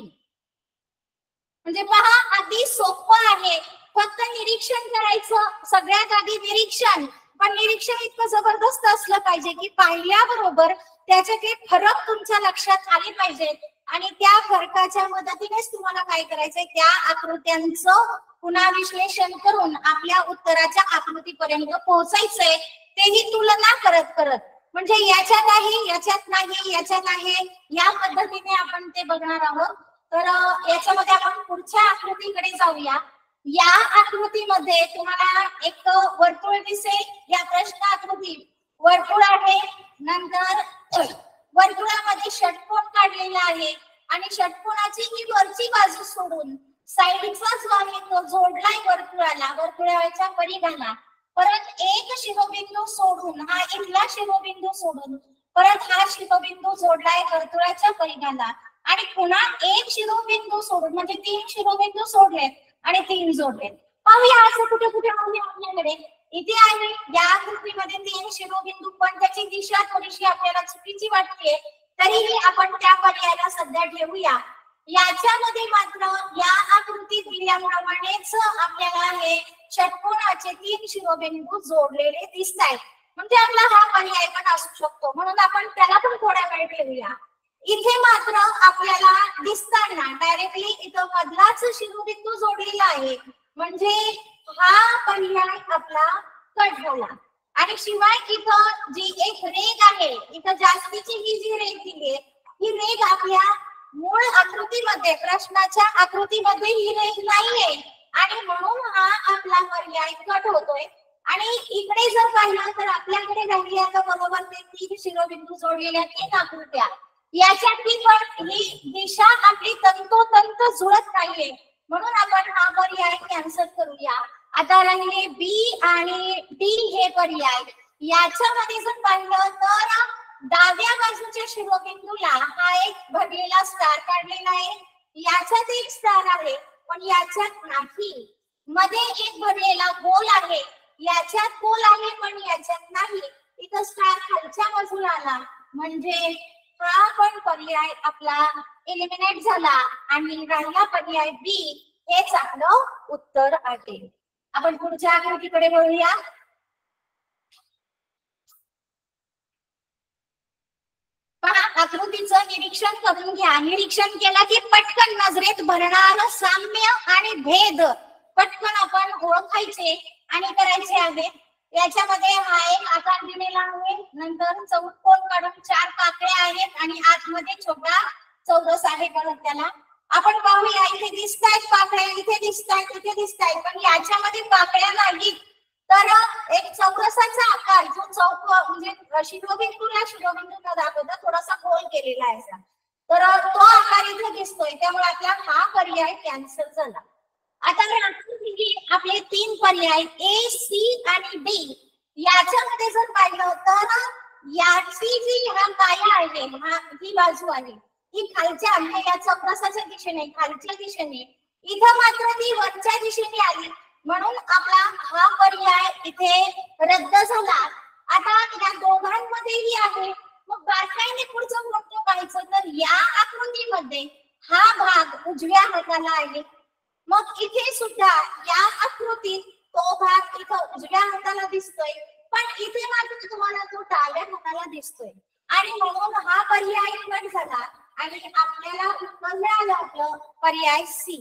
म्हणजे पहा, अगदी सोपं आहे, फक्त निरीक्षण करायचं. सगळ्यात आधी निरीक्षण, पण निरीक्षण इतकं जबरदस्त असलं पाहिजे की पाहिल्याबरोबर त्याचे काही फरक तुमच्या लक्षात आले पाहिजेत आणि त्या फरकाच्या मदतीनेच तुम्हाला काय करायचंय, त्या आकृत्यांचं पुन्हा विश्लेषण करून आपल्या उत्तराच्या आकृतीपर्यंत पोहोचायचंय, तेही तुलना करत करत. म्हणजे याच्यात आहे, याच्यात नाही, याच्यात आहे, या पद्धतीने आपण ते बघणार आहोत. तर याच्यामध्ये आपण पुढच्या आकृतीकडे जाऊया. या आकृतीमध्ये तुम्हाला एक वर्तुळ दिसेल. या प्रश्न आकृतीत वर्तुळ आहे, नंतर वर्तुळामध्ये षटकोन काढलेला आहे आणि षटकोनाची ही वरची बाजू सोडून साईडचा जो आहे तो जोडलाय वर्तुळाला, वर्तुळाच्या परिघाला. परत एक शिरोबिंदू सोडून, हा इथला शिरोबिंदू सोडून परत हा शिरोबिंदू जोडलाय वर्तुळाच्या परिघाला आणि पुन्हा एक शिरोबिंदू सोडून, म्हणजे तीन शिरोबिंदू सोडले आणि तीन जोडले. पाहूया असं कुठे कुठे आहे आपल्याकडे. इथे आहे या आकृतीमध्ये तीन शिरोबिंदू, पण त्याची दिशा थोडीशी आपल्याला चुकीची वाटते, तरीही आपण त्या पर्यायाला सध्या ठेवूया. याच्यामध्ये मात्र या आकृतीत दिल्याप्रमाणेच आपल्याला हे षटकोनाचे तीन शिरोबिंदू जोडलेले दिसत आहेत. म्हणजे आपला हा पर्याय पण असू शकतो, म्हणून आपण त्याला पण थोडा वेळ ठेवूया. इथे मात्र आपल्याला दिसताना डायरेक्टली इथं मधलाच शिरोबिंदू जोडलेला आहे, म्हणजे हा पर्याय आपला कट झाला. आणि शिवाय इथं जी एक रेघ आहे, इथं जास्तीची ही जी रेघ दिली आहे, ही रेघ आपल्या मूळ आकृतीमध्ये, प्रश्नाच्या आकृतीमध्ये ही रेघ नाहीये आणि म्हणून हा आपला पर्याय कट होतोय. आणि इकडे जर पाहिलं तर आपल्याकडे राहिली आता बरोबर ते तीन शिरोबिंदू जोडलेल्या तीन आकृत्या, याच्यातली पण ही दिशा आपली तंतोतंत जुळत नाहीये, म्हणून आपण हा पर्याय कॅन्सल करूया. आता राहिले बी आणि डी हे पर्याय. याच्यामध्ये जर पाहिलं तर डाव्या बाजूच्या शिरोबिंदूला हा एक भरलेला स्टार काढलेला आहे, याच्यात एक स्टार आहे पण याच्यात नाही. मध्ये एक भरलेला गोल आहे, याच्यात गोल आहे पण याच्यात नाही. इथं स्टार खालच्या बाजूला आला, म्हणजे हा पण पर्याय आपला एलिमिनेट झाला आणि राहिला पर्याय बी हेच आपलं उत्तर आहे. आपण पुढच्या आकृतीकडे वळूया. पहा, आकृतीचं निरीक्षण करून घ्या. निरीक्षण केला की पटकन नजरेत भरणार साम्य आणि भेद पटकन आपण ओळखायचे आणि करायचे आहेत. याच्यामध्ये हा एक आकार दिलेला आहे, नंतर चौकोन काढून चार पाकळ्या आहेत आणि आतमध्ये छोटा चौरस आहे. परत त्याला आपण पाहूया, इथे दिसतायत पाकळ्या, इथे दिसतायत, इथे दिसतायत, पण याच्यामध्ये पाकळ्या नाहीत. तर एक चौरसाचा आकार जो चौक म्हणजे शिरोबिंदूला शिरोबिंदू न दाखवता थोडासा गोल केलेला आहे, तर तो आकार इथे दिसतोय, त्यामुळे आपला हा पर्याय कॅन्सल झाला. आता आपले तीन पर्याय ए, सी आणि डी, याच्यामध्ये जर पाहिलं तर याची जी हा पाया आहे, हा ही बाजू आहे, ही खालच्या म्हणजे या चौरसाच्या दिशेने खालच्या दिशेने, इथं मात्र ती वरच्या दिशेने आली, म्हणून आपला हा पर्याय इथे रद्द झाला. आता या दोघांमध्येही आहे, मग बारकाईने पुढचं मोठं पाहायचं तर या आकृतीमध्ये हा भाग उजव्या हाताला आहे, मग इथे सुद्धा या आकृतीत तो भाग इथं उजव्या हाताला दिसतोय, पण इथे मात्र तुम्हाला तो डाव्या हाताला दिसतोय आणि म्हणून हा पर्याय कट झाला आणि आपल्याला उत्तर मिळालं आपलं पर्याय सी.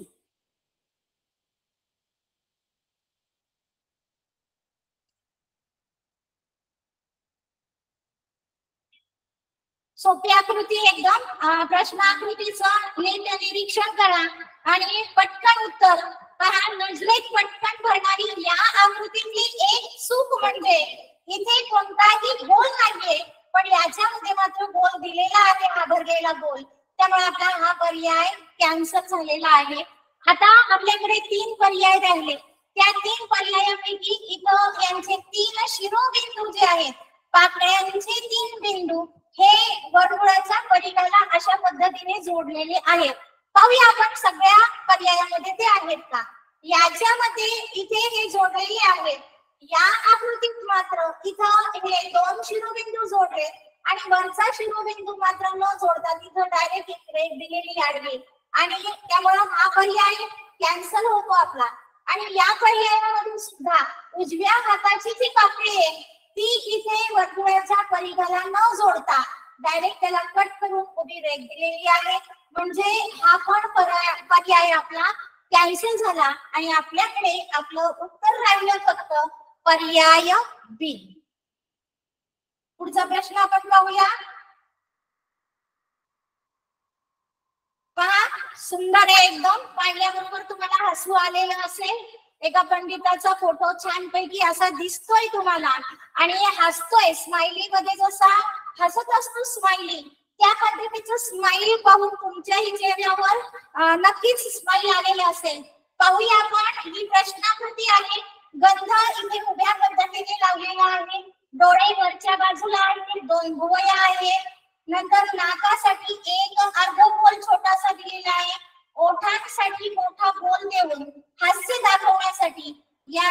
सोपी आकृती एकदम. प्रश्न आकृतीचं नीट निरीक्षण करा आणि पटकन उत्तर पहा. नजरेत पटकन भरणारी या आकृतीतली एक चूक म्हणजे इथे कोणताही गोल नाहीये, पण याच्यामध्ये मात्र गोल दिलेला आहे, हा भरलेला गोल, त्यामुळे आपला हा पर्याय कॅन्सल झालेला आहे. आता आपल्याकडे तीन पर्याय राहिले, त्या तीन पर्यायापैकी इथं यांचे तीन शिरोबिंदू जे आहेत, पाकळ्यांचे तीन बिंदू हे वर्तुळाच्या परिघाला अशा पद्धतीने जोडलेले आहेत. पाहूया आपण सगळ्या पर्यायामध्ये ते आहेत का. याच्यामध्ये इथे हे जोडलेले आहेत, या आकृतीत मात्र इथं हे दोन शिरोबिंदू जोडले आणि वरचा शिरोबिंदू मात्र न जोडता तिथं डायरेक्ट एक रेघ दिलेली आडवी आणि त्यामुळे हा पर्याय कॅन्सल होतो आपला. आणि या पर्यायामध्ये सुद्धा उजव्या हाताची जी पाकळी आहे ती इथे वर्तुळाच्या परिघाला न जोडता डायरेक्ट त्याला कट करून उभी रेघ दिलेली आहे, म्हणजे हा पण पर्याय आपला कॅन्सल झाला आणि आपल्याकडे आपलं उत्तर राहिलं फक्त पर्याय बी. पुढचा प्रश्न आपण पाहूया. पहा, सुंदर आहे एकदम. पाहिल्याबरोबर तुम्हाला हसू आलेलं असेल. एका पंडिताचा फोटो छान पैकी असा दिसतोय तुम्हाला आणि हसतोय, स्माइली मध्ये जसा हसत असतो स्माइली, त्या पद्धतीचं स्माइल पाहून तुमच्याही चेहऱ्यावर नक्कीच स्माइल आलेले असेल. पाहूया आपण. ही प्रश्नाकृती आहे. गंध इथे उभ्या पद्धतीने लावलेला आहे, डोळे वरच्या बाजूला आहेत, दोन भुवया आहेत, नंतर नाकासाठी एक अर्ध गोल छोटासा दिलेला आहे, ओठांसाठी मोठा गोल देऊन हास्य दाखवण्यासाठी या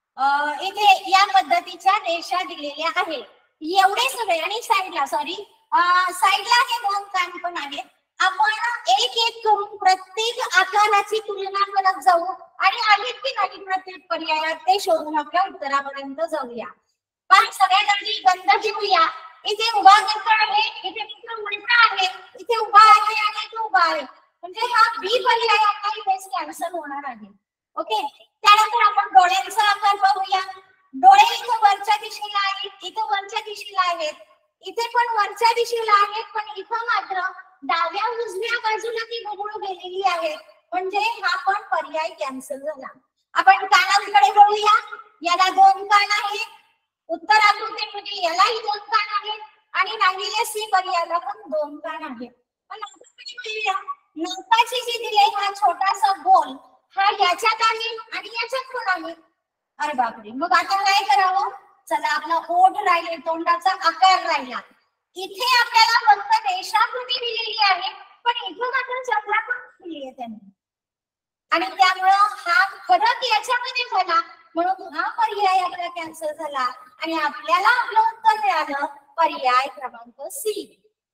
इथे या पद्धतीच्या रेषा दिलेल्या आहेत. एवढे सगळे आणि साईडला सॉरी साईडला हे दोन कान पण आहेत. आपण एक एक करून प्रत्येक आकाराची तुलना करत जाऊ आणि आहेत की नाही प्रत्येक पर्यायात ते शोधून आपल्या उत्तरापर्यंत जाऊया. पण सगळ्यात आधी गंध घेऊया. इथे उभा गंध आहे, इथे मित्र उलटा आहे, इथे उभा आहे आणि इथे उभा आहे, म्हणजे हा बी पर्याय आपला इथेच कॅन्सल होणार आहे. ओके, त्यानंतर आपण डोळ्यांचा आकार पाहूया. डोळे इथे वरच्या दिशेला आहेत, इथे वरच्या दिशेला आहेत, इथे पण वरच्या दिशेला आहेत, पण इथं मात्र डाव्या उजव्या बाजूला ती बुबुळ गेलेली आहे, म्हणजे हा पण पर्याय कॅन्सल झाला. आपण कानांकडे बघूया. याला दोन कान आहेत, उत्तर आकृतीमध्ये यालाही दोन कान आहेत आणि राहिलेल्या सी पर्यायाला पण दोन कान आहेत. पण नाकाची जी दिले हा छोटासा गोल हा याच्यात आहे आणि याच्यात पण आहे. अरे बापरे, मग आता काय करावं? चला, आपला ओठ राहिले, तोंडाचा आकार राहिला. इथे आपल्याला फक्त रेषाकृती दिलेली आहे, पण इथे मात्र चक्राकृती दिली आहे त्यांनी, आणि त्यामुळं हा फरक याच्यामध्ये झाला, म्हणून हा पर्याय आपला कॅन्सल झाला आणि आपल्याला आपलं उत्तर मिळालं पर्याय क्रमांक सी.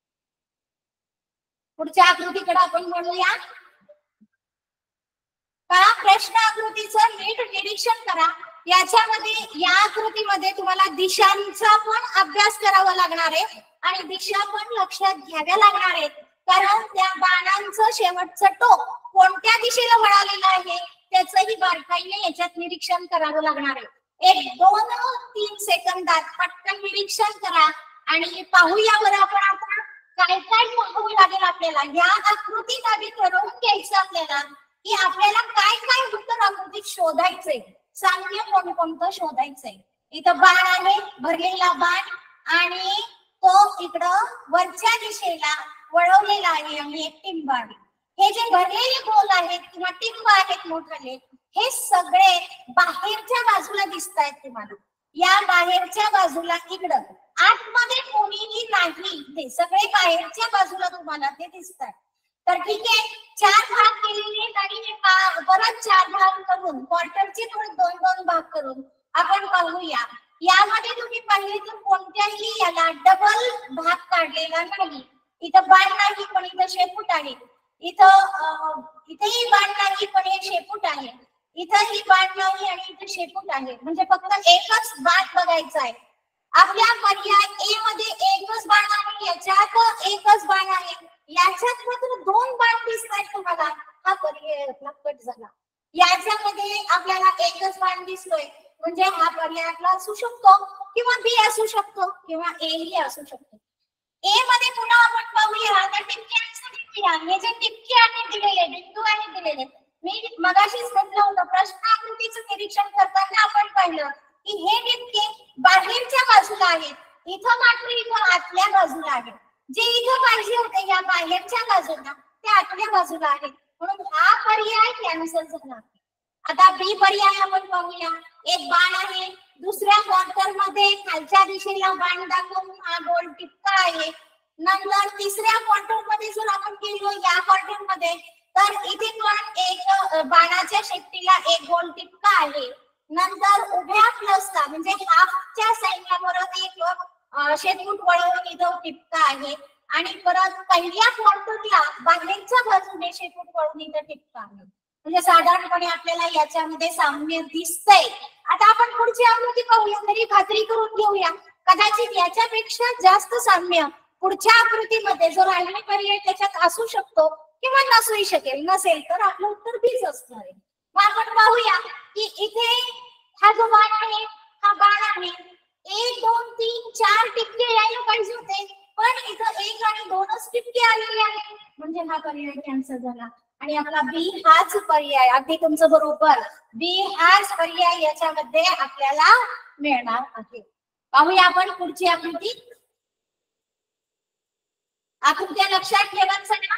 पुढच्या आकृतीकडे आपण वळूया. पहा, प्रश्न आकृतीचं नीट निरीक्षण करा. याच्यामध्ये या आकृतीमध्ये तुम्हाला दिशांचा पण अभ्यास करावा लागणार आहे आणि दिशा पण लक्षात घ्याव्या लागणार आहेत, कारण त्या बाणांचं शेवटचं टोक कोणत्या दिशेला वळालेलं आहे त्याचंही बारकाईने याच्यात निरीक्षण करावं लागणार आहे. एक दोन तीन सेकंदात पटकन निरीक्षण करा आणि पाहूया बरं आपण आता काय काय पाहावं लागेल आपल्याला. या आकृतीत आधी ठरवून घ्यायचं आपल्याला की आपल्याला काय काय उत्तर आकृतीत शोधायचंय, साम्य कोणकोणतं शोधायचंय. इथं बाण आहे, भरलेला बाण, आणि तो इकडं वरच्या दिशेला वळवलेला आहे आणि एक टिंब आहे. हे जे भरलेले गोल आहेत किंवा टिंब आहेत मोठाले, हे सगळे बाहेरच्या बाजूला दिसत आहेत तुम्हाला. या बाहेरच्या बाजूला इकडं आतमध्ये कोणीही नाही, ते सगळे बाहेरच्या बाजूला तुम्हाला ते दिसत आहेत. तर ठीक आहे, चार भाग केलेले आणि परत चार भाग करून क्वार्टरचे थोडे दोन दोन भाग करून आपण पाहूया. यामध्ये तुम्ही पाहिले तर कोणत्याही याला डबल भाग काढलेला नाही. इथं बाण नाही, पण इथं शेपूट आहे. इथं इथेही बाण नाही, पण हे शेपूट आहे. इथंही बाण नाही आणि इथं शेपूट आहे, म्हणजे फक्त एकच बाण बघायचा आहे. आपल्या पर्याय ए मध्ये एकच बाण आहे, याच्यात एकच बाण आहे, याच्यात मात्र दोन बाण दिसत आहेत तुम्हाला. हा पर्याय कट झाला. याच्यामध्ये आपल्याला एकच बाण दिसतोय, म्हणजे हा पर्याय आपला असू शकतो किंवा बी असू शकतो किंवा ए ही असू शकतो. ए मध्ये पुन्हा आपण पाहूया. आता टिपक्यांचं घेऊया. हे जे टिपके आहे दिलेले, बिंदू आहे दिलेले, मी मगाशीच म्हटलं होतं प्रश्न आकृतीचं निरीक्षण करताना आपण पाहिलं की हे टिपके बाहेरच्या बाजूला आहेत, इथं मात्र इथं आतल्या बाजूला आहेत. जे इथं पाहिजे होते या बाहेरच्या बाजूला ते आतल्या बाजूला आहेत, म्हणून हा पर्याय कॅन्सल झाला. आता बी पर्याय आपण पाहूया. एक बाण आहे, दुसऱ्या क्वार्टर मध्ये खालच्या दिशेला बाण दाखवून हा गोल टिपका आहे. नंतर तिसऱ्या क्वार्टर मध्ये जर आपण गेलो या क्वार्टर मध्ये, तर इथे पण एक बाणाच्या शेपटीला एक गोल टिपका आहे. नंतर उभ्या प्लसला म्हणजे हाफच्या साईडला परत एक शेपूट वळवून इथं टिपका आहे आणि परत पहिल्या क्वार्टरला बाहेरच्या बाजूने शेपूट वळवून इथं टिपका आहे. म्हणजे साधारणपणे आपल्याला याच्यामध्ये साम्य दिसतंय. आता आपण पुढची आकृती पाहूया, तरी खात्री करून घेऊया. कदाचित याच्यापेक्षा जास्त साम्य पुढच्या आकृतीमध्ये जो राहिलेला पर्याय त्याच्यात असू शकतो किंवा नसूही शकेल. नसेल तर आपलं उत्तर बीच असणार आहे. मग आपण पाहूया की इथे हा जो बाण आहे हा बाण आहे. एक दोन तीन चार टिपके यायला पाहिजे होते, पण इथं एक आणि दोनच टिपके आलेले आहेत, म्हणजे हा पर्याय कॅन्सल झाला आणि आपला बी हाच पर्याय. अगदी तुमचं बरोबर, बी हाच पर्याय याच्यामध्ये आपल्याला मिळणार आहे. पाहूया आपण पुढची आकृती. आकृत्या लक्षात ठेवायचं ना.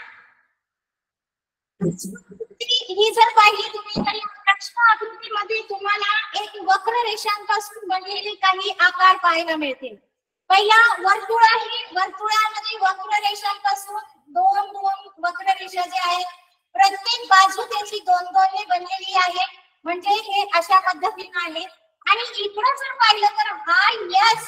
ही जर पाहिली तुम्ही तर प्रश्न आकृतीमध्ये तुम्हाला एक वक्र रेषांपासून बनलेले काही आकार पाहायला मिळतील. पहिला वर्तुळ आहे. वर्तुळामध्ये वक्र रेषांपासून दोन दोन वक्र रेषा जे आहेत, प्रत्येक बाजू त्याची दोन दोन बनलेली आहे, म्हणजे हे अशा पद्धतीने आहे. आणि इकडं जर पाहिलं तर हा यस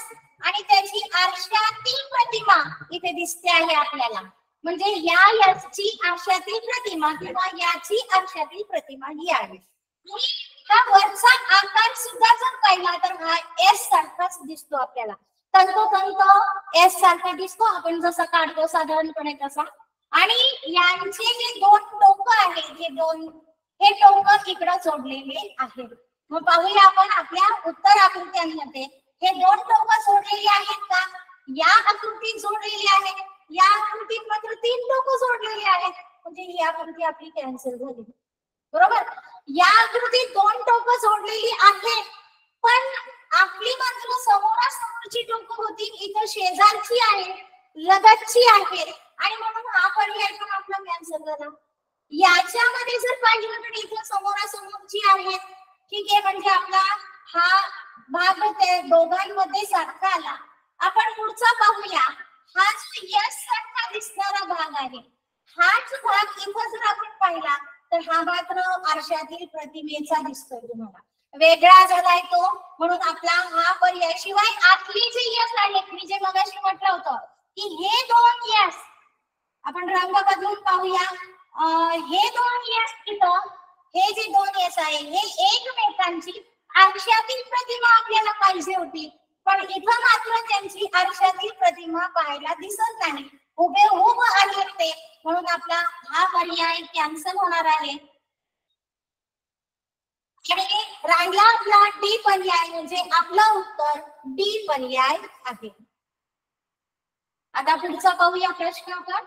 आणि त्याची आरशातील प्रतिमा इथे दिसते आहे आपल्याला. म्हणजे या याची आरशातील प्रतिमा किंवा याची आरशातील प्रतिमा ही आहे. हा वरचा आकार सुद्धा जर पाहिला तर हा एस सारखाच दिसतो आपल्याला. तंतोतंत एस सारखा दिसतो आपण जसा काढतो साधारणपणे तसा. आणि यांचे जे दोन टोक आहेत, जे दोन हे टोक इकडे जोडलेले आहेत. मग पाहूया आपण आपल्या उत्तर आकृत्यांमध्ये हे दोन टोक जोडलेली आहेत का? या आकृतीत जोडलेली आहेत. या आकृतीत मात्र तीन टोक जोडलेली आहेत. म्हणजे ही आकृती आपली कॅन्सल झाली. बरोबर. या आकृतीत दोन टोक जोडलेली आहेत, पण आपली मात्र समोरासमोरची टोक होती इथं शेजारची आहे, लगतची आहे आणि म्हणून हा पर्याय पण आपला कॅन्सल झाला. याच्यामध्ये जर पाहिलं तर इथं समोरासमोरची आहे. ठीक आहे, म्हणजे आपला हा भाग त्या दोघांमध्ये सारखा आला. आपण पुढचा पाहूया. हा जो यस सारखा दिसणारा भाग आहे, हाच भाग इथं जर आपण पाहिला तर हा मात्र आरशातील प्रतिमेचा दिसतोय तुम्हाला, वेगळा झालाय तो. म्हणून आपला हा पर्याय. शिवाय आतली जे यस आहेत, मी जे मगाशी म्हटलं होतं की हे दोन यस आपण रंग बदलून पाहूया. हे दोन यस इथं, हे जे दोन यस आहे हे एकमेकांची आरशातील प्रतिमा आपल्याला पाहिजे होती, पण इथं मात्र त्यांची आरशातील प्रतिमा पाहायला दिसत नाही, उभे उभ आहेत ते. म्हणून आपला हा पर्याय कॅन्सल होणार आहे. आणि राहिला आपला डी पर्याय, म्हणजे आपलं उत्तर डी पर्याय आहे. आता पुढचा पाहूया प्रश्न आपण.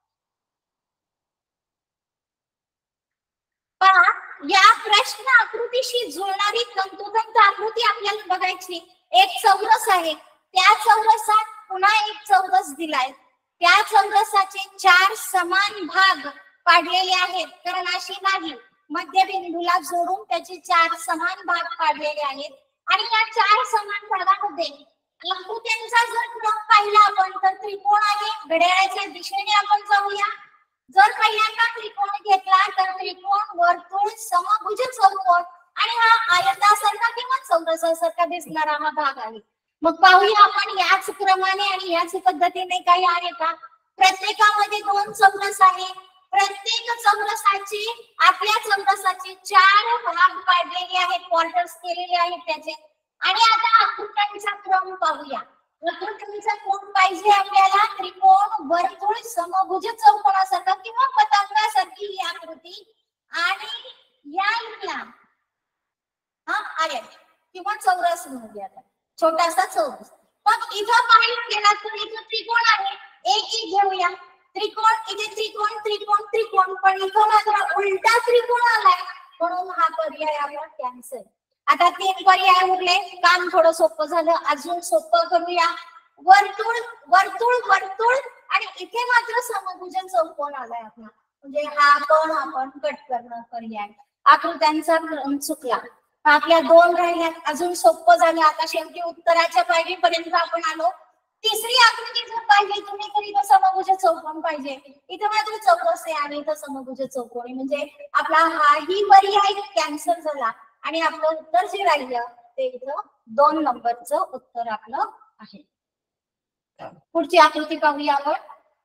पहा, या प्रश्न आकृतीशी जुळणारी तंतोतंत आकृती आपल्याला बघायची. एक चौरस आहे, त्या चौरसात पुन्हा एक चौरस दिलाय. त्या चौरसाचे चार समान भाग पाडलेले आहेत, कारण अशी नाही, मध्यबिंदूला जोडून त्याचे चार समान भाग पाडलेले आहेत. आणि या चार समान भागामध्ये आकृत्यांचा जर क्रम पाहिला आपण तर त्रिकोण आहे. घड्याळाच्या दिशेने आपण जाऊया. जर पहिल्यांदा त्रिकोण घेतला तर त्रिकोण, वर्तुळ, समभुज, चौकोन आणि हा आयतासारखा किंवा चौरसासारखा दिसणारा हा भाग आहे. मग पाहूया आपण याच क्रमाने आणि याच पद्धतीने काही आहे का. प्रत्येकामध्ये दोन चौरस आहे. प्रत्येक चौरसाचे आपल्या चौरसाचे चार भाग पाडलेले आहेत, क्वार्टर्स केलेले आहेत त्याचे. आणि आता आकृत्यांचा क्रम पाहूया. आकृतीचा कोण पाहिजे आपल्याला. त्रिकोण, वर्तुळ, समभुज, चौकोनासारखा किंवा पतंगासारखी ही आकृती. आणि या इथला हा आयत किंवा चौरस म्हणूया, छोटासा चौरस. मग इथं पाहायला गेला तर इथं त्रिकोण आहे. एक एक घेऊया. त्रिकोण, इथे त्रिकोण, त्रिकोण, त्रिकोण, पण इथं मात्र उलटा त्रिकोण आलाय, म्हणून हा पर्याय आपला कॅन्सल. आता तीन पर्याय उरले. काम थोडं सोपं झालं, अजून सोपं करूया. वर्तुळ, वर्तुळ, वर्तुळ आणि इथे मात्र समभुज चौकोन आलाय आपला, म्हणजे हा पण आपण कट करणं पर्याय. आकृत्यांचा क्रम चुकला. आपल्या दोन राहिल्या, अजून सोपं झालं. आता शेवटी उत्तराच्या पायरीपर्यंत आपण आलो. तिसरी आकृती जर पाहिली तुम्ही तर इथं समभुज चौकोन पाहिजे, इथं मात्र चौरस आहे आणि इथं समभुज चौकोन आहे, म्हणजे आपला हाही पर्याय कॅन्सल झाला. आणि आपलं उत्तर जे राहिलं ते इथं दोन नंबरचं उत्तर आपलं आहे. पुढची आकृती पाहूया आपण.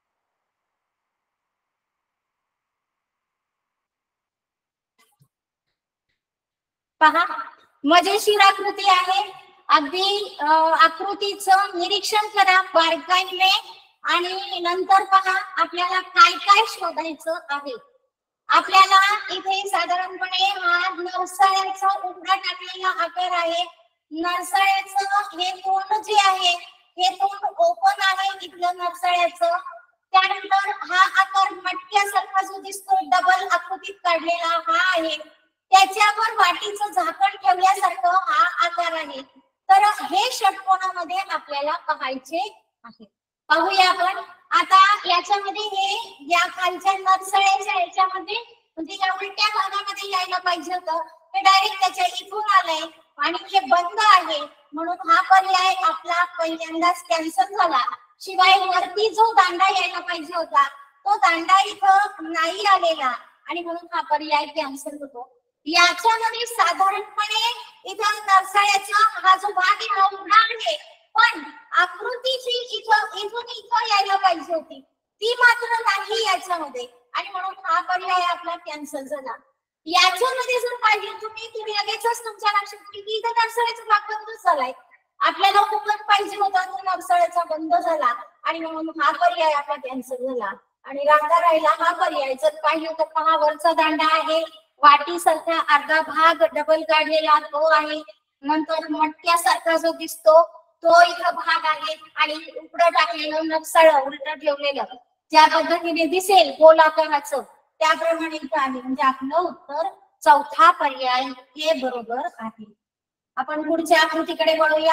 पहा, मजेशीर आकृती आहे. अगदी आकृतीचं निरीक्षण करा बारकाईने आणि नंतर पहा आपल्याला काय काय शोधायचं आहे. आपल्याला इथे साधारणपणे हा नरसाळ्याचा उघडा टाकलेला आकार आहे. नरसाळ्याचं हे तोंड जे आहे हे तोंड ओपन आहे इथलं नरसाळ्याचं. त्यानंतर हा आकार मटक्यासारखा जो दिसतो डबल आकृतीत काढलेला हा आहे. त्याच्यावर वाटीचं झाकण ठेवल्यासारखं हा आकार आहे. तर हे षटकोनामध्ये आपल्याला पाहायचे आहे. पाहूया आपण. आता याच्यामध्ये हे या खालच्या नरसळ्याच्या याच्यामध्ये म्हणजे या उलट्या भागामध्ये यायला पाहिजे होतं, हे डायरेक्ट त्याच्या इथून आलंय आणि हे बंद आहे, म्हणून हा पर्याय आपला पहिल्यांदाच कॅन्सल झाला. शिवाय वरती जो दांडा यायला पाहिजे होता तो दांडा इथं नाही आलेला आणि म्हणून हा पर्याय कॅन्सल होतो. याच्यामध्ये साधारणपणे इथं नरसाळ्याचा हा जो भाग आहे हा उघडा आहे, पण याच्यामध्ये, आणि म्हणून हा पर्याय आपला कॅन्सल झाला. याच्यामध्ये जर पाहिजे तुम्ही तुम्ही लगेचच तुमच्या लक्षात येईल की इथं नर्सळ्याचा भाग बंदच झालाय. आपल्याला कुकर पाहिजे होता तो नर्सळ्याचा बंद झाला आणि म्हणून हा पर्याय आपला कॅन्सल झाला. आणि राहता राहिला हा पर्याय. जर पाहिजे तर पहा वरचा दांडा आहे, वाटीसारखा अर्धा भाग डबल काढलेला तो आहे, नंतर मटक्यासारखा जो दिसतो तो इथं भाग आहे, आणि उकडं टाकलेलं नर्सळ उलट ठेवलेलं ज्या पद्धतीने दिसेल गोल आकाराचं त्याप्रमाणे इथं आहे. म्हणजे आपलं उत्तर चौथा पर्याय हे बरोबर आहे. आपण पुढच्या आकृतीकडे वळूया.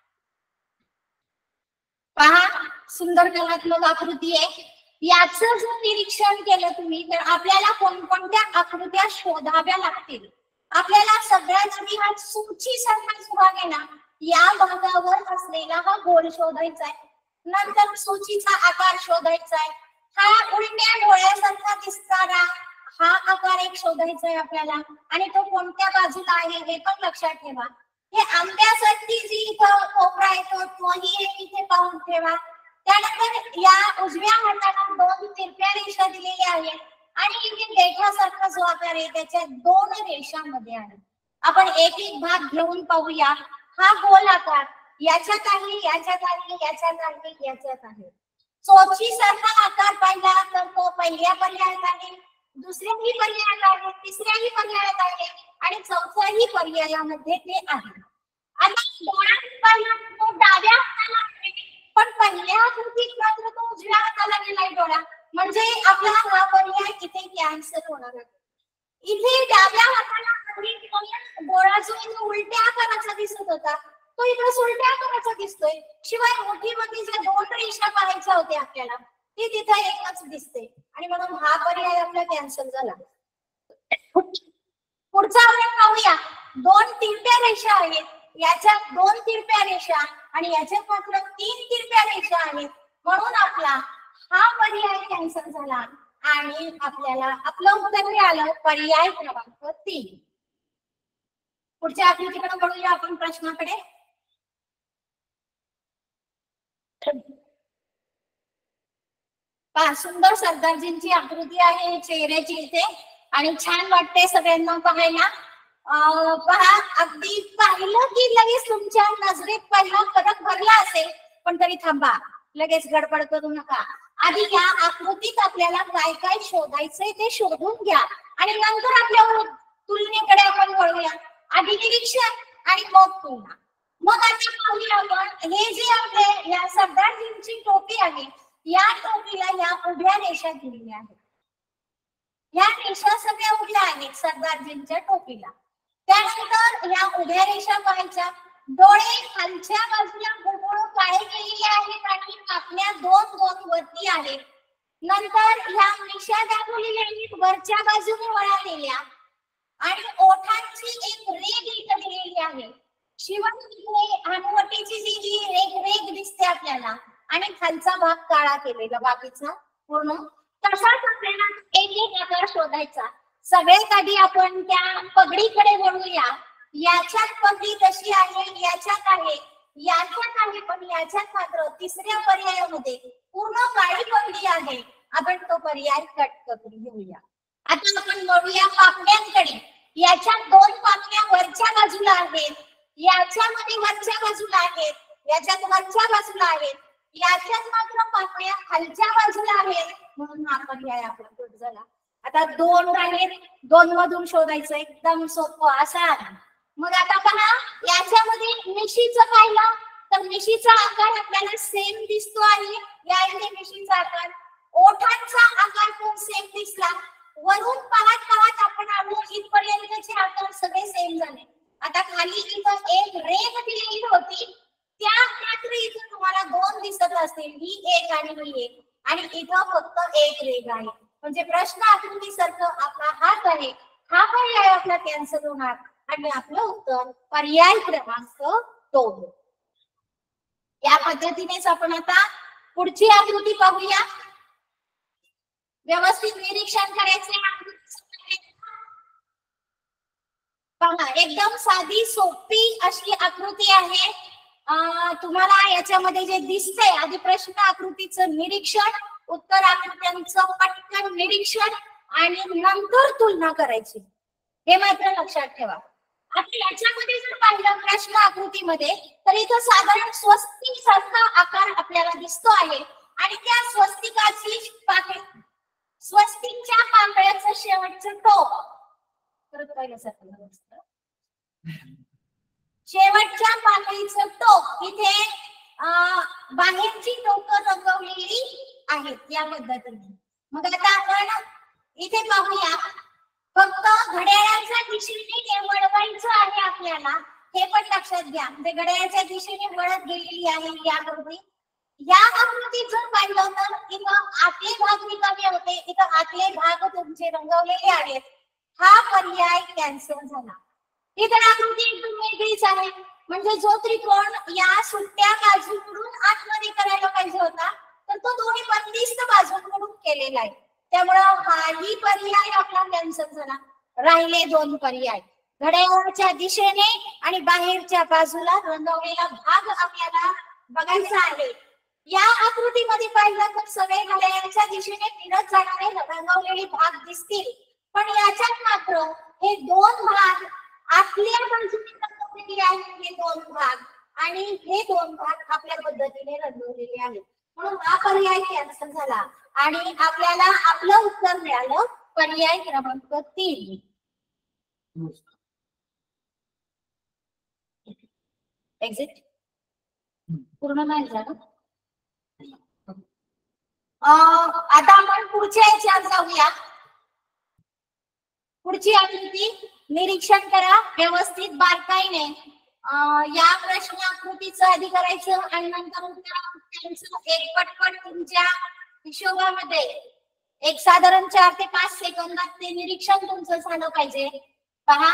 पहा सुंदर कलात्मक आकृती आहे. याचं जर निरीक्षण केलं तुम्ही तर आपल्याला कोणकोणत्या आकृत्या शोधाव्या लागतील. आपल्याला सगळ्यात आधी हा सूची सारखा जो भाग आहे ना या भागावर असलेला हा गोल शोधायचा आहे. नंतर सूचीचा आकार शोधायचा आहे. हा उलट्या डोळ्यासारखा दिसणारा हा आकार एक शोधायचा आहे आपल्याला, आणि तो कोणत्या बाजूला आहे हे पण लक्षात ठेवा. हे आंब्यासारखी जी इथं कोपरा येतो तोही एक इथे पाहून ठेवा. त्यानंतर या उजव्या हाताला दोन तिरप्या रेषा दिलेल्या आहेत, आणि इथे देठासारखा जो आकार आहे त्याच्या दोन रेषांमध्ये आहे. आपण एक एक भाग घेऊन पाहूया. हा गोल आकार याच्यात आहे, याच्यात आहे, याच्यात आहे, याच्यात आहे. चोची सारखा आकार पाहिला तर तो पहिल्या पर्यायात आहे, दुसऱ्याही पर्यायात आहे, तिसऱ्याही पर्यायात आहे, आणि चौथ्याही पर्यायामध्ये ते आहे. आता डोळा पाहिला तो डाव्या हाताला आहे, पण पहिल्या आकृतीत मात्र तो उजव्या हाताला गेलाय डोळा, म्हणजे आपला हा पर्याय इथे कॅन्सल होणार आहे. इथे डाव्या हाताला डोळा जो इथे उलट्या आकाराचा दिसत होता तो इथे उलट्या आकाराचा दिसतोय. शिवाय मोठी मोठी ज्या दोन रेषा पाहायच्या होत्या आपल्याला ती तिथे एकच दिसते, आणि म्हणून हा पर्याय आपला कॅन्सल झाला. पुढचा आपण पाहूया. दोन तिरप्या रेषा आहेत, याच्यात दोन तिरप्या रेषा आणि याच्यात मात्र तीन तिरप्या रेषा आहेत, म्हणून आपला हा पर्याय कॅन्सल झाला आणि आपल्याला आपलं उत्तर मिळालं पर्याय क्रमांक तीन. पुढच्या आकृतीकडे वळूया आपण प्रश्नाकडे. पहा सुंदर सरदारजींची आकृती आहे चेहऱ्याची इथे, आणि छान वाटते सगळ्यांना पाहायला. पहा अगदी पाहिलं की लगेच तुमच्या नजरेत पहिला फरक भरला असेल, पण तरी थांबा, लगेच गडबड करू नका. आधी या आकृतीत आपल्याला काय काय शोधायचंय ते शोधून घ्या, आणि नंतर आपल्या तुलनेकडे आपण वळूया. आधी निरीक्षण आणि मग तुलना. मग आता पाहूया आपण हे जे आपले या सरदारजींची टोपी आहे, या टोपीला या उभ्या रेषा दिलेल्या आहेत. या रेषा सगळ्या उभ्या आहेत सरदारजींच्या टोपीला. त्यानंतर या उभ्या रेषा पाहायच्या. डोळे खालच्या बाजूला गुळगुळ काळे केलेले आहेत आणि पापण्या दोन दोन वरती आहेत. नंतर ह्या मिशा दाखवलेल्या आहेत वरच्या बाजूने वळालेल्या, आणि ओठांची एक रेघ इथं दिलेली आहे. शिवाय इथे हनुवटीची जी जी रेघ रेघ दिसते आपल्याला, आणि खालचा भाग काळा केलेला बाकीचा पूर्ण. तसाच आपल्याला एक एक आकार शोधायचा. सगळ्यात आधी आपण त्या पगडीकडे वळूया. याच्यात पगडी कशी आहे, याच्यात आहे, याच्यात आहे, पण याच्यात मात्र तिसऱ्या पर्यायामध्ये पूर्ण काळी पगडी आहे. आपण तो पर्याय कट करून घेऊया. आता आपण वळूया पापण्यांकडे. याच्यात दोन पापण्या वरच्या बाजूला आहेत, याच्यामध्ये वरच्या बाजूला आहेत, याच्यात वरच्या बाजूला आहेत, याच्यात मात्र पापण्या खालच्या बाजूला आहेत, म्हणून हा पर्याय आपला कट झाला. आता दोन आहेत, दोन मधून शोधायचं एकदम सोपं असा. मग आता पहा याच्यामध्ये मिशीचं पाहिलं तर मिशीचा आकार आपल्याला सेम दिसतो आहे. या इथे मिशीचा आकार, ओठांचा आकार पण सेम दिसला. वरून पाहत पाहत आपण आलो इथपर्यंतचे आकार सगळे सेम झाले. आता खाली इथं एक रेघ दिलेली होती, त्या मात्र इथं तुम्हाला दोन दिसत असतील, ही एक आणि ही एक, आणि इथं फक्त एक रेघ आहे. म्हणजे प्रश्न आकृती सारखं आपला हात आहे, हा पर्याय आपला कॅन्सल होणार आणि आपलं उत्तर पर्याय क्रमांक दोन. या पद्धतीनेच आपण आता पुढची आकृती पाहूया. व्यवस्थित निरीक्षण करायचे. पहा एकदम साधी सोपी अशी आकृती आहे. तुम्हाला याच्यामध्ये जे दिसतंय आधी प्रश्न आकृतीचं निरीक्षण, उत्तर आकृत्यांचं पटकन निरीक्षण आणि नंतर तुलना करायची, हे मात्र लक्षात ठेवा. आता याच्यामध्ये जर पाहिलं प्रश्न आकृतीमध्ये तर इथं साधारण स्वस्तिक सारखा आकार आपल्याला दिसतो आहे आणि त्या स्वस्तिकाची पाकळी, स्वस्तिकच्या पाकळ्याचं शेवटचं टोक, परत पाहिल्यासारखं शेवटच्या पाकळीचं टोक इथे बाहेरची टोकं रंगवलेली आहेत या पद्धतीने. मग आता आपण इथे पाहूया, फक्त घड्याळाच्या दिशेने हे वळवायचं आहे आपल्याला, हे पण लक्षात घ्या. म्हणजे घड्याळाच्या दिशेने वळत गेलेली आहे ही आकृती. या आकृतीत जर पाहिलं तर इथं आतले भाग रिकामे होते, इथं आतले भाग तुमचे रंगवलेले आहेत. हा पर्याय कॅन्सल झाला. इतर आकृती एकदम वेगळीच आहे. म्हणजे जो त्रिकोण या सुट्ट्या बाजूकडून आतमध्ये करायला पाहिजे होता तर तो दोन्ही बंदिस्त बाजूंकडून केलेला आहे. त्यामुळं हाही पर्याय आपला कॅन्सल झाला. राहिले दोन पर्याय, घड्याळाच्या दिशेने आणि बाहेरच्या बाजूला रंगवलेला भाग आपल्याला बघायचा आहे. या आकृतीमध्ये पाहिलं तर सगळे घड्याळाच्या दिशेने फिरत जाणारे रंगवलेले भाग दिसतील, पण याच्यात मात्र हे दोन भाग आतल्या बाजूने रंगवलेले आहेत, हे दोन भाग, आणि हे दोन भाग आपल्या पद्धतीने रंगवलेले आहेत. म्हणून हा पर्याय कॅन्सल झाला आणि आपल्याला आपलं उत्तर मिळालं पर्याय क्रमांक तीन. एक्झिट पूर्ण नाही झालं. आता आपण पुढच्या याच्यात जाऊया. पुढची आकृती निरीक्षण करा व्यवस्थित बारकाईने. या प्रश्न आकृतीचं आधी करायचं आणि नंतर उत्तर एक पटपट तुमच्या हिशोबामध्ये एक साधारण चार ते पाच सेकंदात ते निरीक्षण तुमचं झालं पाहिजे. पहा,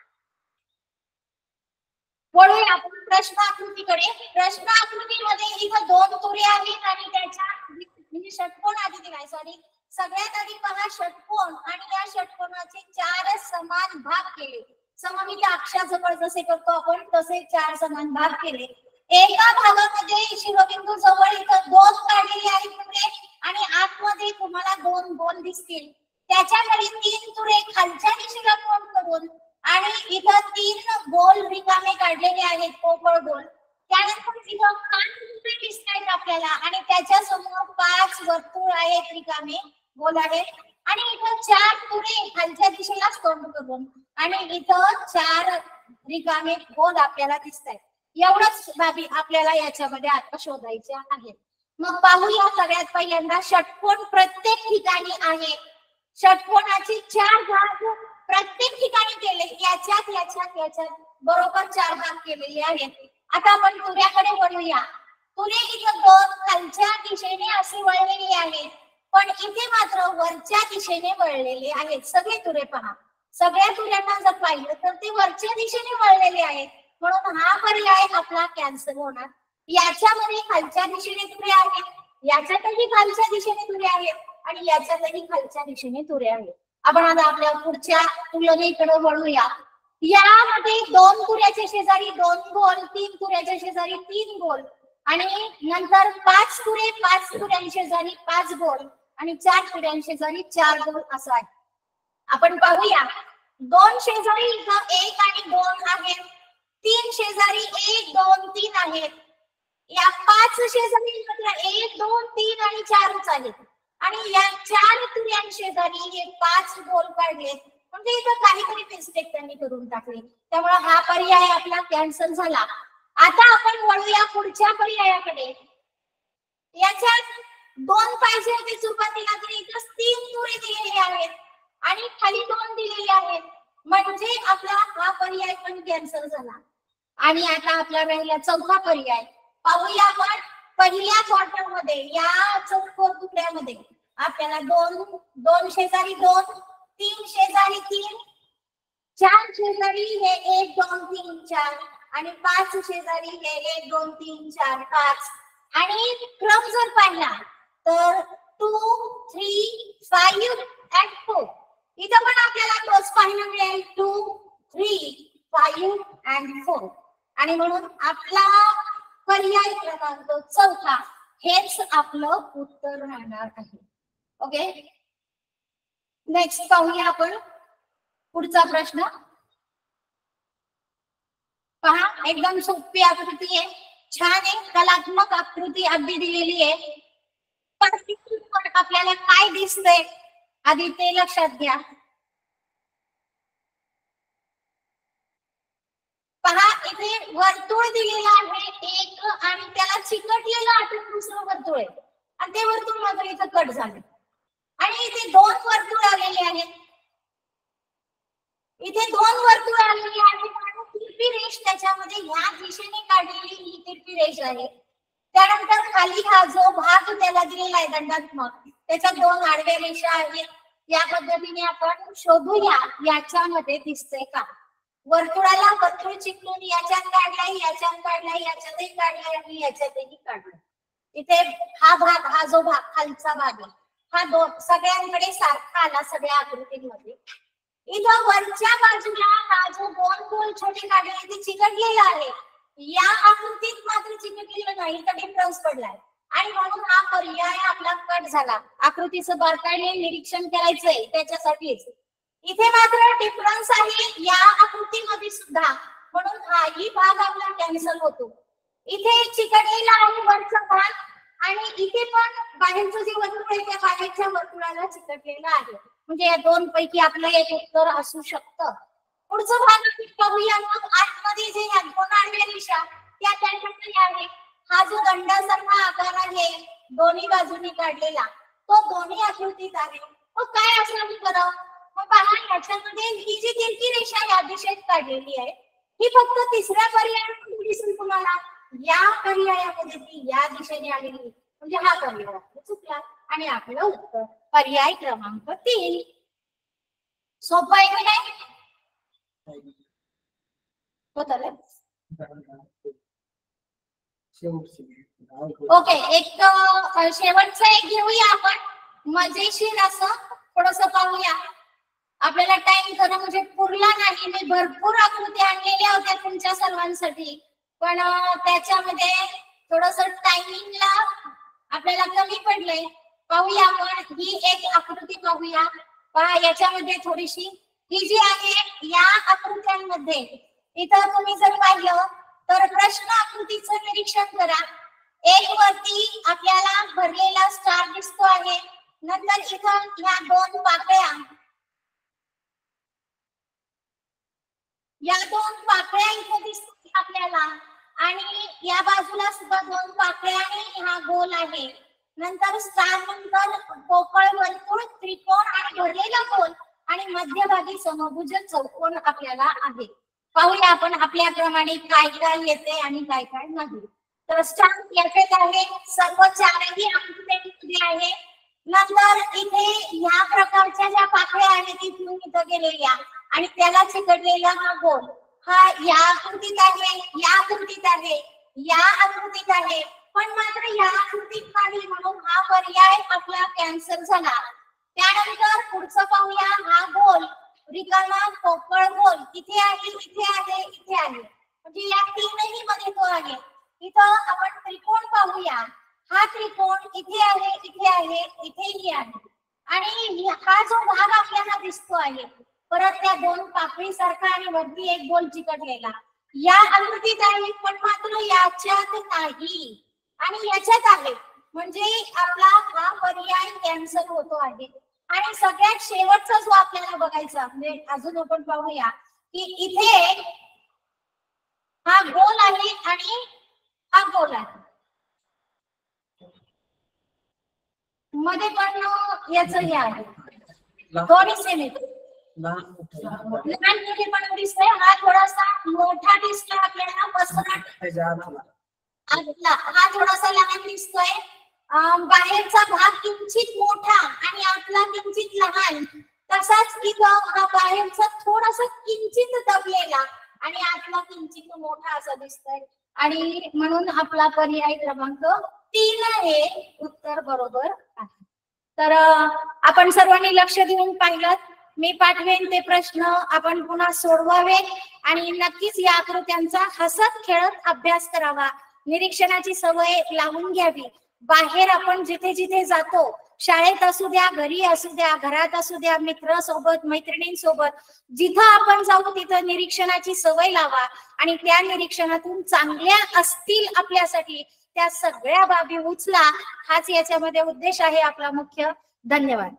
वळूया आपण प्रश्न आकृतीकडे. प्रश्न आकृतीमध्ये इथं दोन तुरे आहेत आणि त्याच्या म्हणजे षटकोन आधी दिलाय. सॉरी, सगळ्यात आधी पहा षटकोन, आणि या षटकोनाचे चार समान भाग केले. सममित अक्षाजवळ जसे करतो आपण तसे चार समान भाग केले. एका भागामध्ये शिरोबिंदू जवळ इथं दोन काढलेले आहेत तुरे आणि आतमध्ये तुम्हाला दोन गोल दिसतील. त्याच्याकडे तीन तुरे खालच्या दिशेला कोन करून आणि इथं तीन गोल रिकामे काढलेले आहेत, पोकळ गोल. त्यानंतर इथं पाच तुरे दिसत आहेत आपल्याला आणि त्याच्या समोर पाच वर्तुळ आहेत रिकामे गोल आहेत, आणि इथं चार तुरे खालच्या दिशेला तोंड करून आणि इथं चार रिकामे गोल आपल्याला दिसत आहेत. एवढंच बाबी आपल्याला याच्यामध्ये आता शोधायच्या आहेत. मग पाहूया सगळ्यात पहिल्यांदा षटकोन प्रत्येक ठिकाणी आहे. षटकोनाचे चार भाग प्रत्येक ठिकाणी केले, याच्यात याच्यात याच्यात बरोबर चार भाग केलेले आहेत. आता आपण तुऱ्याकडे वळूया. तुरे इथं दोन खालच्या दिशेने असे वळलेले आहेत, पण इथे मात्र वरच्या दिशेने वळलेले आहेत. सगळे तुरे पहा, सगळ्या तुऱ्यांना जर पाहिलं तर ते वरच्या दिशेने वळलेले आहेत, म्हणून हा पर्याय आपला कॅन्सल होणार. याच्यामध्ये खालच्या दिशेने तुरे आहेत, याच्यातही खालच्या दिशेने तुरे आहेत आणि याच्यातही खालच्या दिशेने तुरे आहेत. आपण आता आपल्या पुढच्या तुलनेकडे वळूया. यामध्ये दोन तुऱ्याच्या शेजारी दोन गोल, तीन तुऱ्याच्या शेजारी तीन गोल, आणि नंतर पाच तुरे पाच तुऱ्यांच्या शेजारी पाच गोल आणि चार तुऱ्यांच्या शेजारी चार गोल असं आहे. आपण पाहूया, दोन शेजारी इथं एक आणि दोन आहेत, तीन शेजारी एक दोन तीन आहेत, या पाच शेजारी एक दोन तीन आणि चारच आहेत, आणि या चार तुऱ्यां शेजारी हे पाच गोल काढलेत. म्हणजे इथं काहीतरी मिस्टेक त्यांनी करून टाकली, त्यामुळे हा पर्याय आपला कॅन्सल झाला. आता आपण वळूया पुढच्या पर्यायाकडे. याच्यात दोन पाहिजे होते सुरुवातीला, तर इथं तीन तुरे दिलेले आहेत आणि खाली दोन दिलेले आहेत, म्हणजे आपला हा पर्याय पण कॅन्सल झाला. आणि आता आपला राहिला चौथा पर्याय. पाहूया आपण पहिल्या क्वार्टर मध्ये, या चौकोन तुकड्यामध्ये आपल्याला दोन दोन शेजारी दोन, तीन शेजारी तीन, चार शेजारी हे एक दोन तीन चार, आणि पाच शेजारी हे एक दोन तीन चार पाच. आणि क्रम जर पाहिला तर two three five and four, इथं पण आपल्याला तोच पाहायला मिळेल, two three five and four. आणि म्हणून आपला पर्याय क्रमांक चौथा हेच आपलं उत्तर राहणार आहे. ओके, नेक्स्ट पाहूया आपण पुढचा प्रश्न. पहा, एकदम सोपी आकृती आहे, छान आहे, कलात्मक आकृती अगदी दिलेली आहे. पण आपल्याला काय दिसतंय आधी ते लक्षात घ्या. पहा, इथे वर्तुळ दिलेलं आहे एक आणि त्याला चिकटलेलं आतून दुसरं वर्तुळ आहे आणि ते वर्तुळ मात्र इथं कट झालं आणि इथे दोन वर्तुळ आलेले आहेत. इथे दोन वर्तुळ आलेली आहेत आणि तिरपी रेष त्याच्यामध्ये ह्या दिशेने काढलेली ही तिरपी रेष आहे. त्यानंतर खाली हा जो भाग त्याला दिलेला आहे दंडात्मक, त्याच्यात दोन आडव्या रेषा आहेत. या पद्धतीने आपण शोधूया याच्यामध्ये दिसतंय का. वर्तुळाला वर्तुळ चिकटून याच्यात काढलाय, याच्यात काढलाय, याच्यातही काढलाय आणि याच्यातही काढलाय. इथे हा भाग, हा जो भाग खालचा भाग आहे, हा दोन सगळ्यांकडे सारखा आला सगळ्या आकृतींमध्ये. इथं वरच्या बाजूला हा जो दोन गोल छोटे काढले ते चिकटलेला आहे, या आकृतीत मात्र चिकटलेलं नाही, तर डिफरन्स पडलाय आणि म्हणून हा पर्याय आपला कट झाला. आकृतीचं बारकाईने निरीक्षण करायचंय त्याच्यासाठीच. इथे मात्र डिफरन्स आहे या आकृतीमध्ये सुद्धा, म्हणून हाही भाग आपला कॅन्सल होतो. इथे चिकटलेला आहे वरचा भाग आणि इथे पण बाहेरचं जे वर्तुळ आहे त्या बाहेरच्या वर्तुळाला चिकटलेलं आहे. म्हणजे या दोन पैकी आपलं एक उत्तर असू शकतं. पुढचं भाग पाहूया. मग आतमध्ये जे ह्या दोन आडव्या रेषा त्या त्याच्याकडे आहे. हा जो दंडासारखा आकार आहे दोन्ही बाजूनी काढलेला, तो दोन्ही आकृतीत आहे. मग काय असं बरं, मग पहा याच्यामध्ये ही जी तिरकी रेषा या दिशेत काढलेली आहे ही फक्त तिसऱ्या पर्यायामध्ये दिसेल तुम्हाला. या पर्यायामध्ये ती या दिशेने आलेली, म्हणजे हा पर्याय चुकला आणि आपलं उत्तर पर्याय क्रमांक तीन. सोपं आहे की नाही? होत आलं. ओके, एक शेवटचं एक घेऊया आपण, मजेशीर असं थोडस पाहूया. आपल्याला टाइम खरं म्हणजे पुरला नाही. मी भरपूर आकृती आणलेल्या होत्या तुमच्या सर्वांसाठी, पण त्याच्यामध्ये थोडस टायमिंगला आपल्याला कमी पडलंय. पाहूया आपण ही एक आकृती पाहूया. पहा, याच्यामध्ये थोडीशी ही जी आहे या आकृत्यांमध्ये इथं तुम्ही जर पाहिलं तर प्रश्न आकृतीचं निरीक्षण करा. एक वरती आपल्याला भरलेला स्टार दिसतो आहे, नंतर इथं ह्या दोन पाकळ्या, या दोन पाकळ्या इथे दिसतात आपल्याला आणि या बाजूला सुद्धा दोन पाकळ्या आणि हा गोल आहे. नंतर स्टार नंतर पोकळ वर्तुळ, त्रिकोण आणि भरलेला गोल आणि मध्यभागी समभुज चौकोन आपल्याला आहे. पाहूया आपण आपल्याप्रमाणे काय काय येते आणि काय काय नाही. तर स्टार याच्यात आहे, सर्व चारही आकृत्यांमध्ये आहे. नंतर इथे ह्या प्रकारच्या ज्या पाकळ्या आहेत तिथून इथं गेलेल्या आणि त्याला चिकटलेला हा गोल, हा या आकृतीत आहे, या आकृतीत आहे, या आकृतीत आहे, पण मात्र या आकृतीत नाही, म्हणून हा पर्याय आपला कॅन्सल झाला. त्यानंतर पुढचं पाहूया. हा गोल रिकामा पोकळ गोल इथे आहे, इथे आहे, इथे आहे, म्हणजे या तीनही मध्ये तो आहे. इथं आपण त्रिकोण पाहूया. हा त्रिकोण इथे आहे, इथे आहे, इथेही आहे आणि हा जो भाग आपल्याला दिसतो आहे परत त्या दोन पाकळी सारखा आणि वरती एक गोल चिकटलेला या आकृतीत आहे, पण मात्र याच्यात नाही आणि याच्यात आहे, म्हणजे आपला हा पर्याय कॅन्सल होतो आहे. आणि सगळ्यात शेवटचा जो आपल्याला बघायचा म्हणजे अजून आपण पाहूया की इथे हा गोल आहे आणि हा गोल आहे, मध्ये पण याचं हे आहे दोन्ही सेम येते. लहान मोठेपणा दिसतोय, हा थोडासा मोठा दिसतोय आपल्याला पसरट, हा थोडासा लहान दिसतोय. बाहेरचा भाग किंचित मोठा आणि आतला किंचित लहान, तसाच इथं हा बाहेरचा थोडासा किंचित दबलेला आणि आतला किंचित मोठा असा दिसतोय आणि म्हणून आपला पर्याय क्रमांक तीन हे उत्तर बरोबर आहे. तर आपण सर्वांनी लक्ष देऊन पाहिलं. मी पाठवेन ते प्रश्न आपण पुन्हा सोडवावे आणि नक्कीच या आकृत्यांचा हसत खेळत अभ्यास करावा, निरीक्षणाची सवय लावून घ्यावी. बाहेर आपण जिथे जिथे जातो, शाळेत असू द्या, घरी असू द्या, घरात असू द्या, मित्र सोबत, मैत्रिणींसोबत, जिथं आपण जाऊ तिथं निरीक्षणाची सवय लावा आणि त्या निरीक्षणातून चांगल्या असतील आपल्यासाठी त्या सगळ्या बाबी उचला. हाच याच्यामध्ये उद्देश आहे आपला मुख्य. धन्यवाद.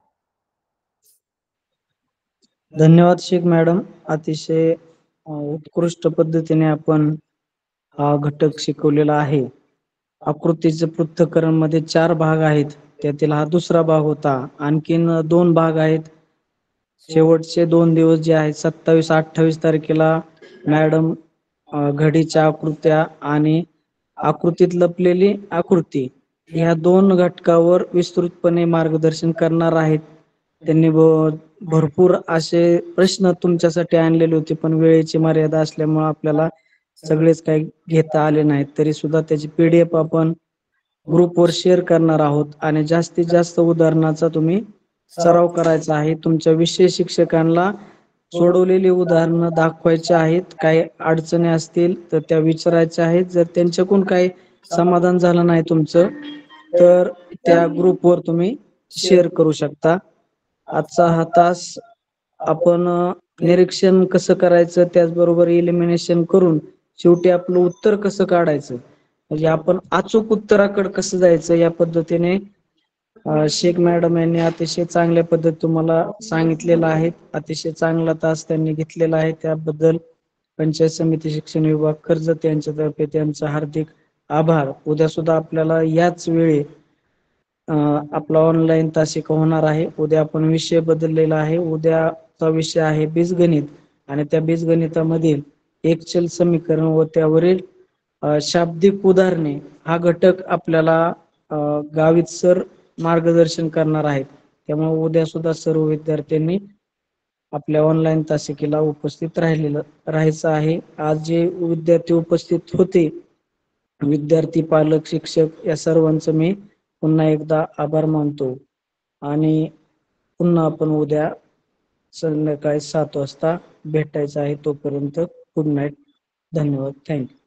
धन्यवाद शेख मॅडम. अतिशय उत्कृष्ट पद्धतीने आपण हा घटक शिकवलेला आहे. आकृतीचे पृथक्करण मध्ये चार भाग आहेत, त्यातील हा दुसरा भाग होता. आणखीन दोन भाग आहेत. शेवटचे दोन दिवस जे आहेत सत्तावीस अठ्ठावीस तारखेला मॅडम घडीच्या आकृत्या आणि आकृतीत लपलेली आकृती ह्या दोन घटकावर विस्तृतपणे मार्गदर्शन करणार आहेत. त्यांनी भरपूर असे प्रश्न तुमच्यासाठी आणलेले होते, पण वेळेची मर्यादा असल्यामुळे आपल्याला सगळेच काही घेता आले नाहीत. तरी सुद्धा त्याची पीडीएफ आपण ग्रुपवर शेअर करणार आहोत आणि जास्तीत जास्त उदाहरणाचा तुम्ही सराव करायचा आहे. तुमच्या विषय शिक्षकांना सोडवलेली उदाहरणं दाखवायची आहेत. काही अडचणी असतील तर त्या विचारायच्या आहेत. जर त्यांच्याकडून काही समाधान झालं नाही तुमचं तर त्या ग्रुपवर तुम्ही शेअर करू शकता. आजचा हा तास आपण निरीक्षण कसं करायचं, त्याचबरोबर इलिमिनेशन करून शेवटी आपलं उत्तर कसं काढायचं, म्हणजे आपण अचूक उत्तराकडे कसं जायचं या पद्धतीने शेख मॅडम यांनी अतिशय चांगल्या पद्धत तुम्हाला सांगितलेलं आहे. अतिशय चांगला तास त्यांनी घेतलेला आहे. त्याबद्दल पंचायत समिती शिक्षण विभाग कर्जत यांच्यातर्फे त्यांचं हार्दिक आभार. उद्या सुद्धा आपल्याला याच वेळी आपला ऑनलाईन तास होणार आहे. उद्या आपण विषय बदललेला आहे. उद्याचा विषय आहे बीजगणित आणि त्या बीजगणितामधील एकचल समीकरण व त्यावरील शाब्दिक उदाहरणे हा घटक आपल्याला गावित सर मार्गदर्शन करणार आहेत. त्यामुळे उद्या सुद्धा सर्व विद्यार्थ्यांनी आपल्या ऑनलाईन तासिकेला उपस्थित राहिलेलं राहायचं आहे. आज जे विद्यार्थी उपस्थित होते, विद्यार्थी, पालक, शिक्षक या सर्वांचं मी पुन्हा एकदा आभार मानतो आणि पुन्हा आपण उद्या संध्याकाळी सात वाजता भेटायचं आहे. तोपर्यंत गुड नाईट. धन्यवाद. थँक्यू.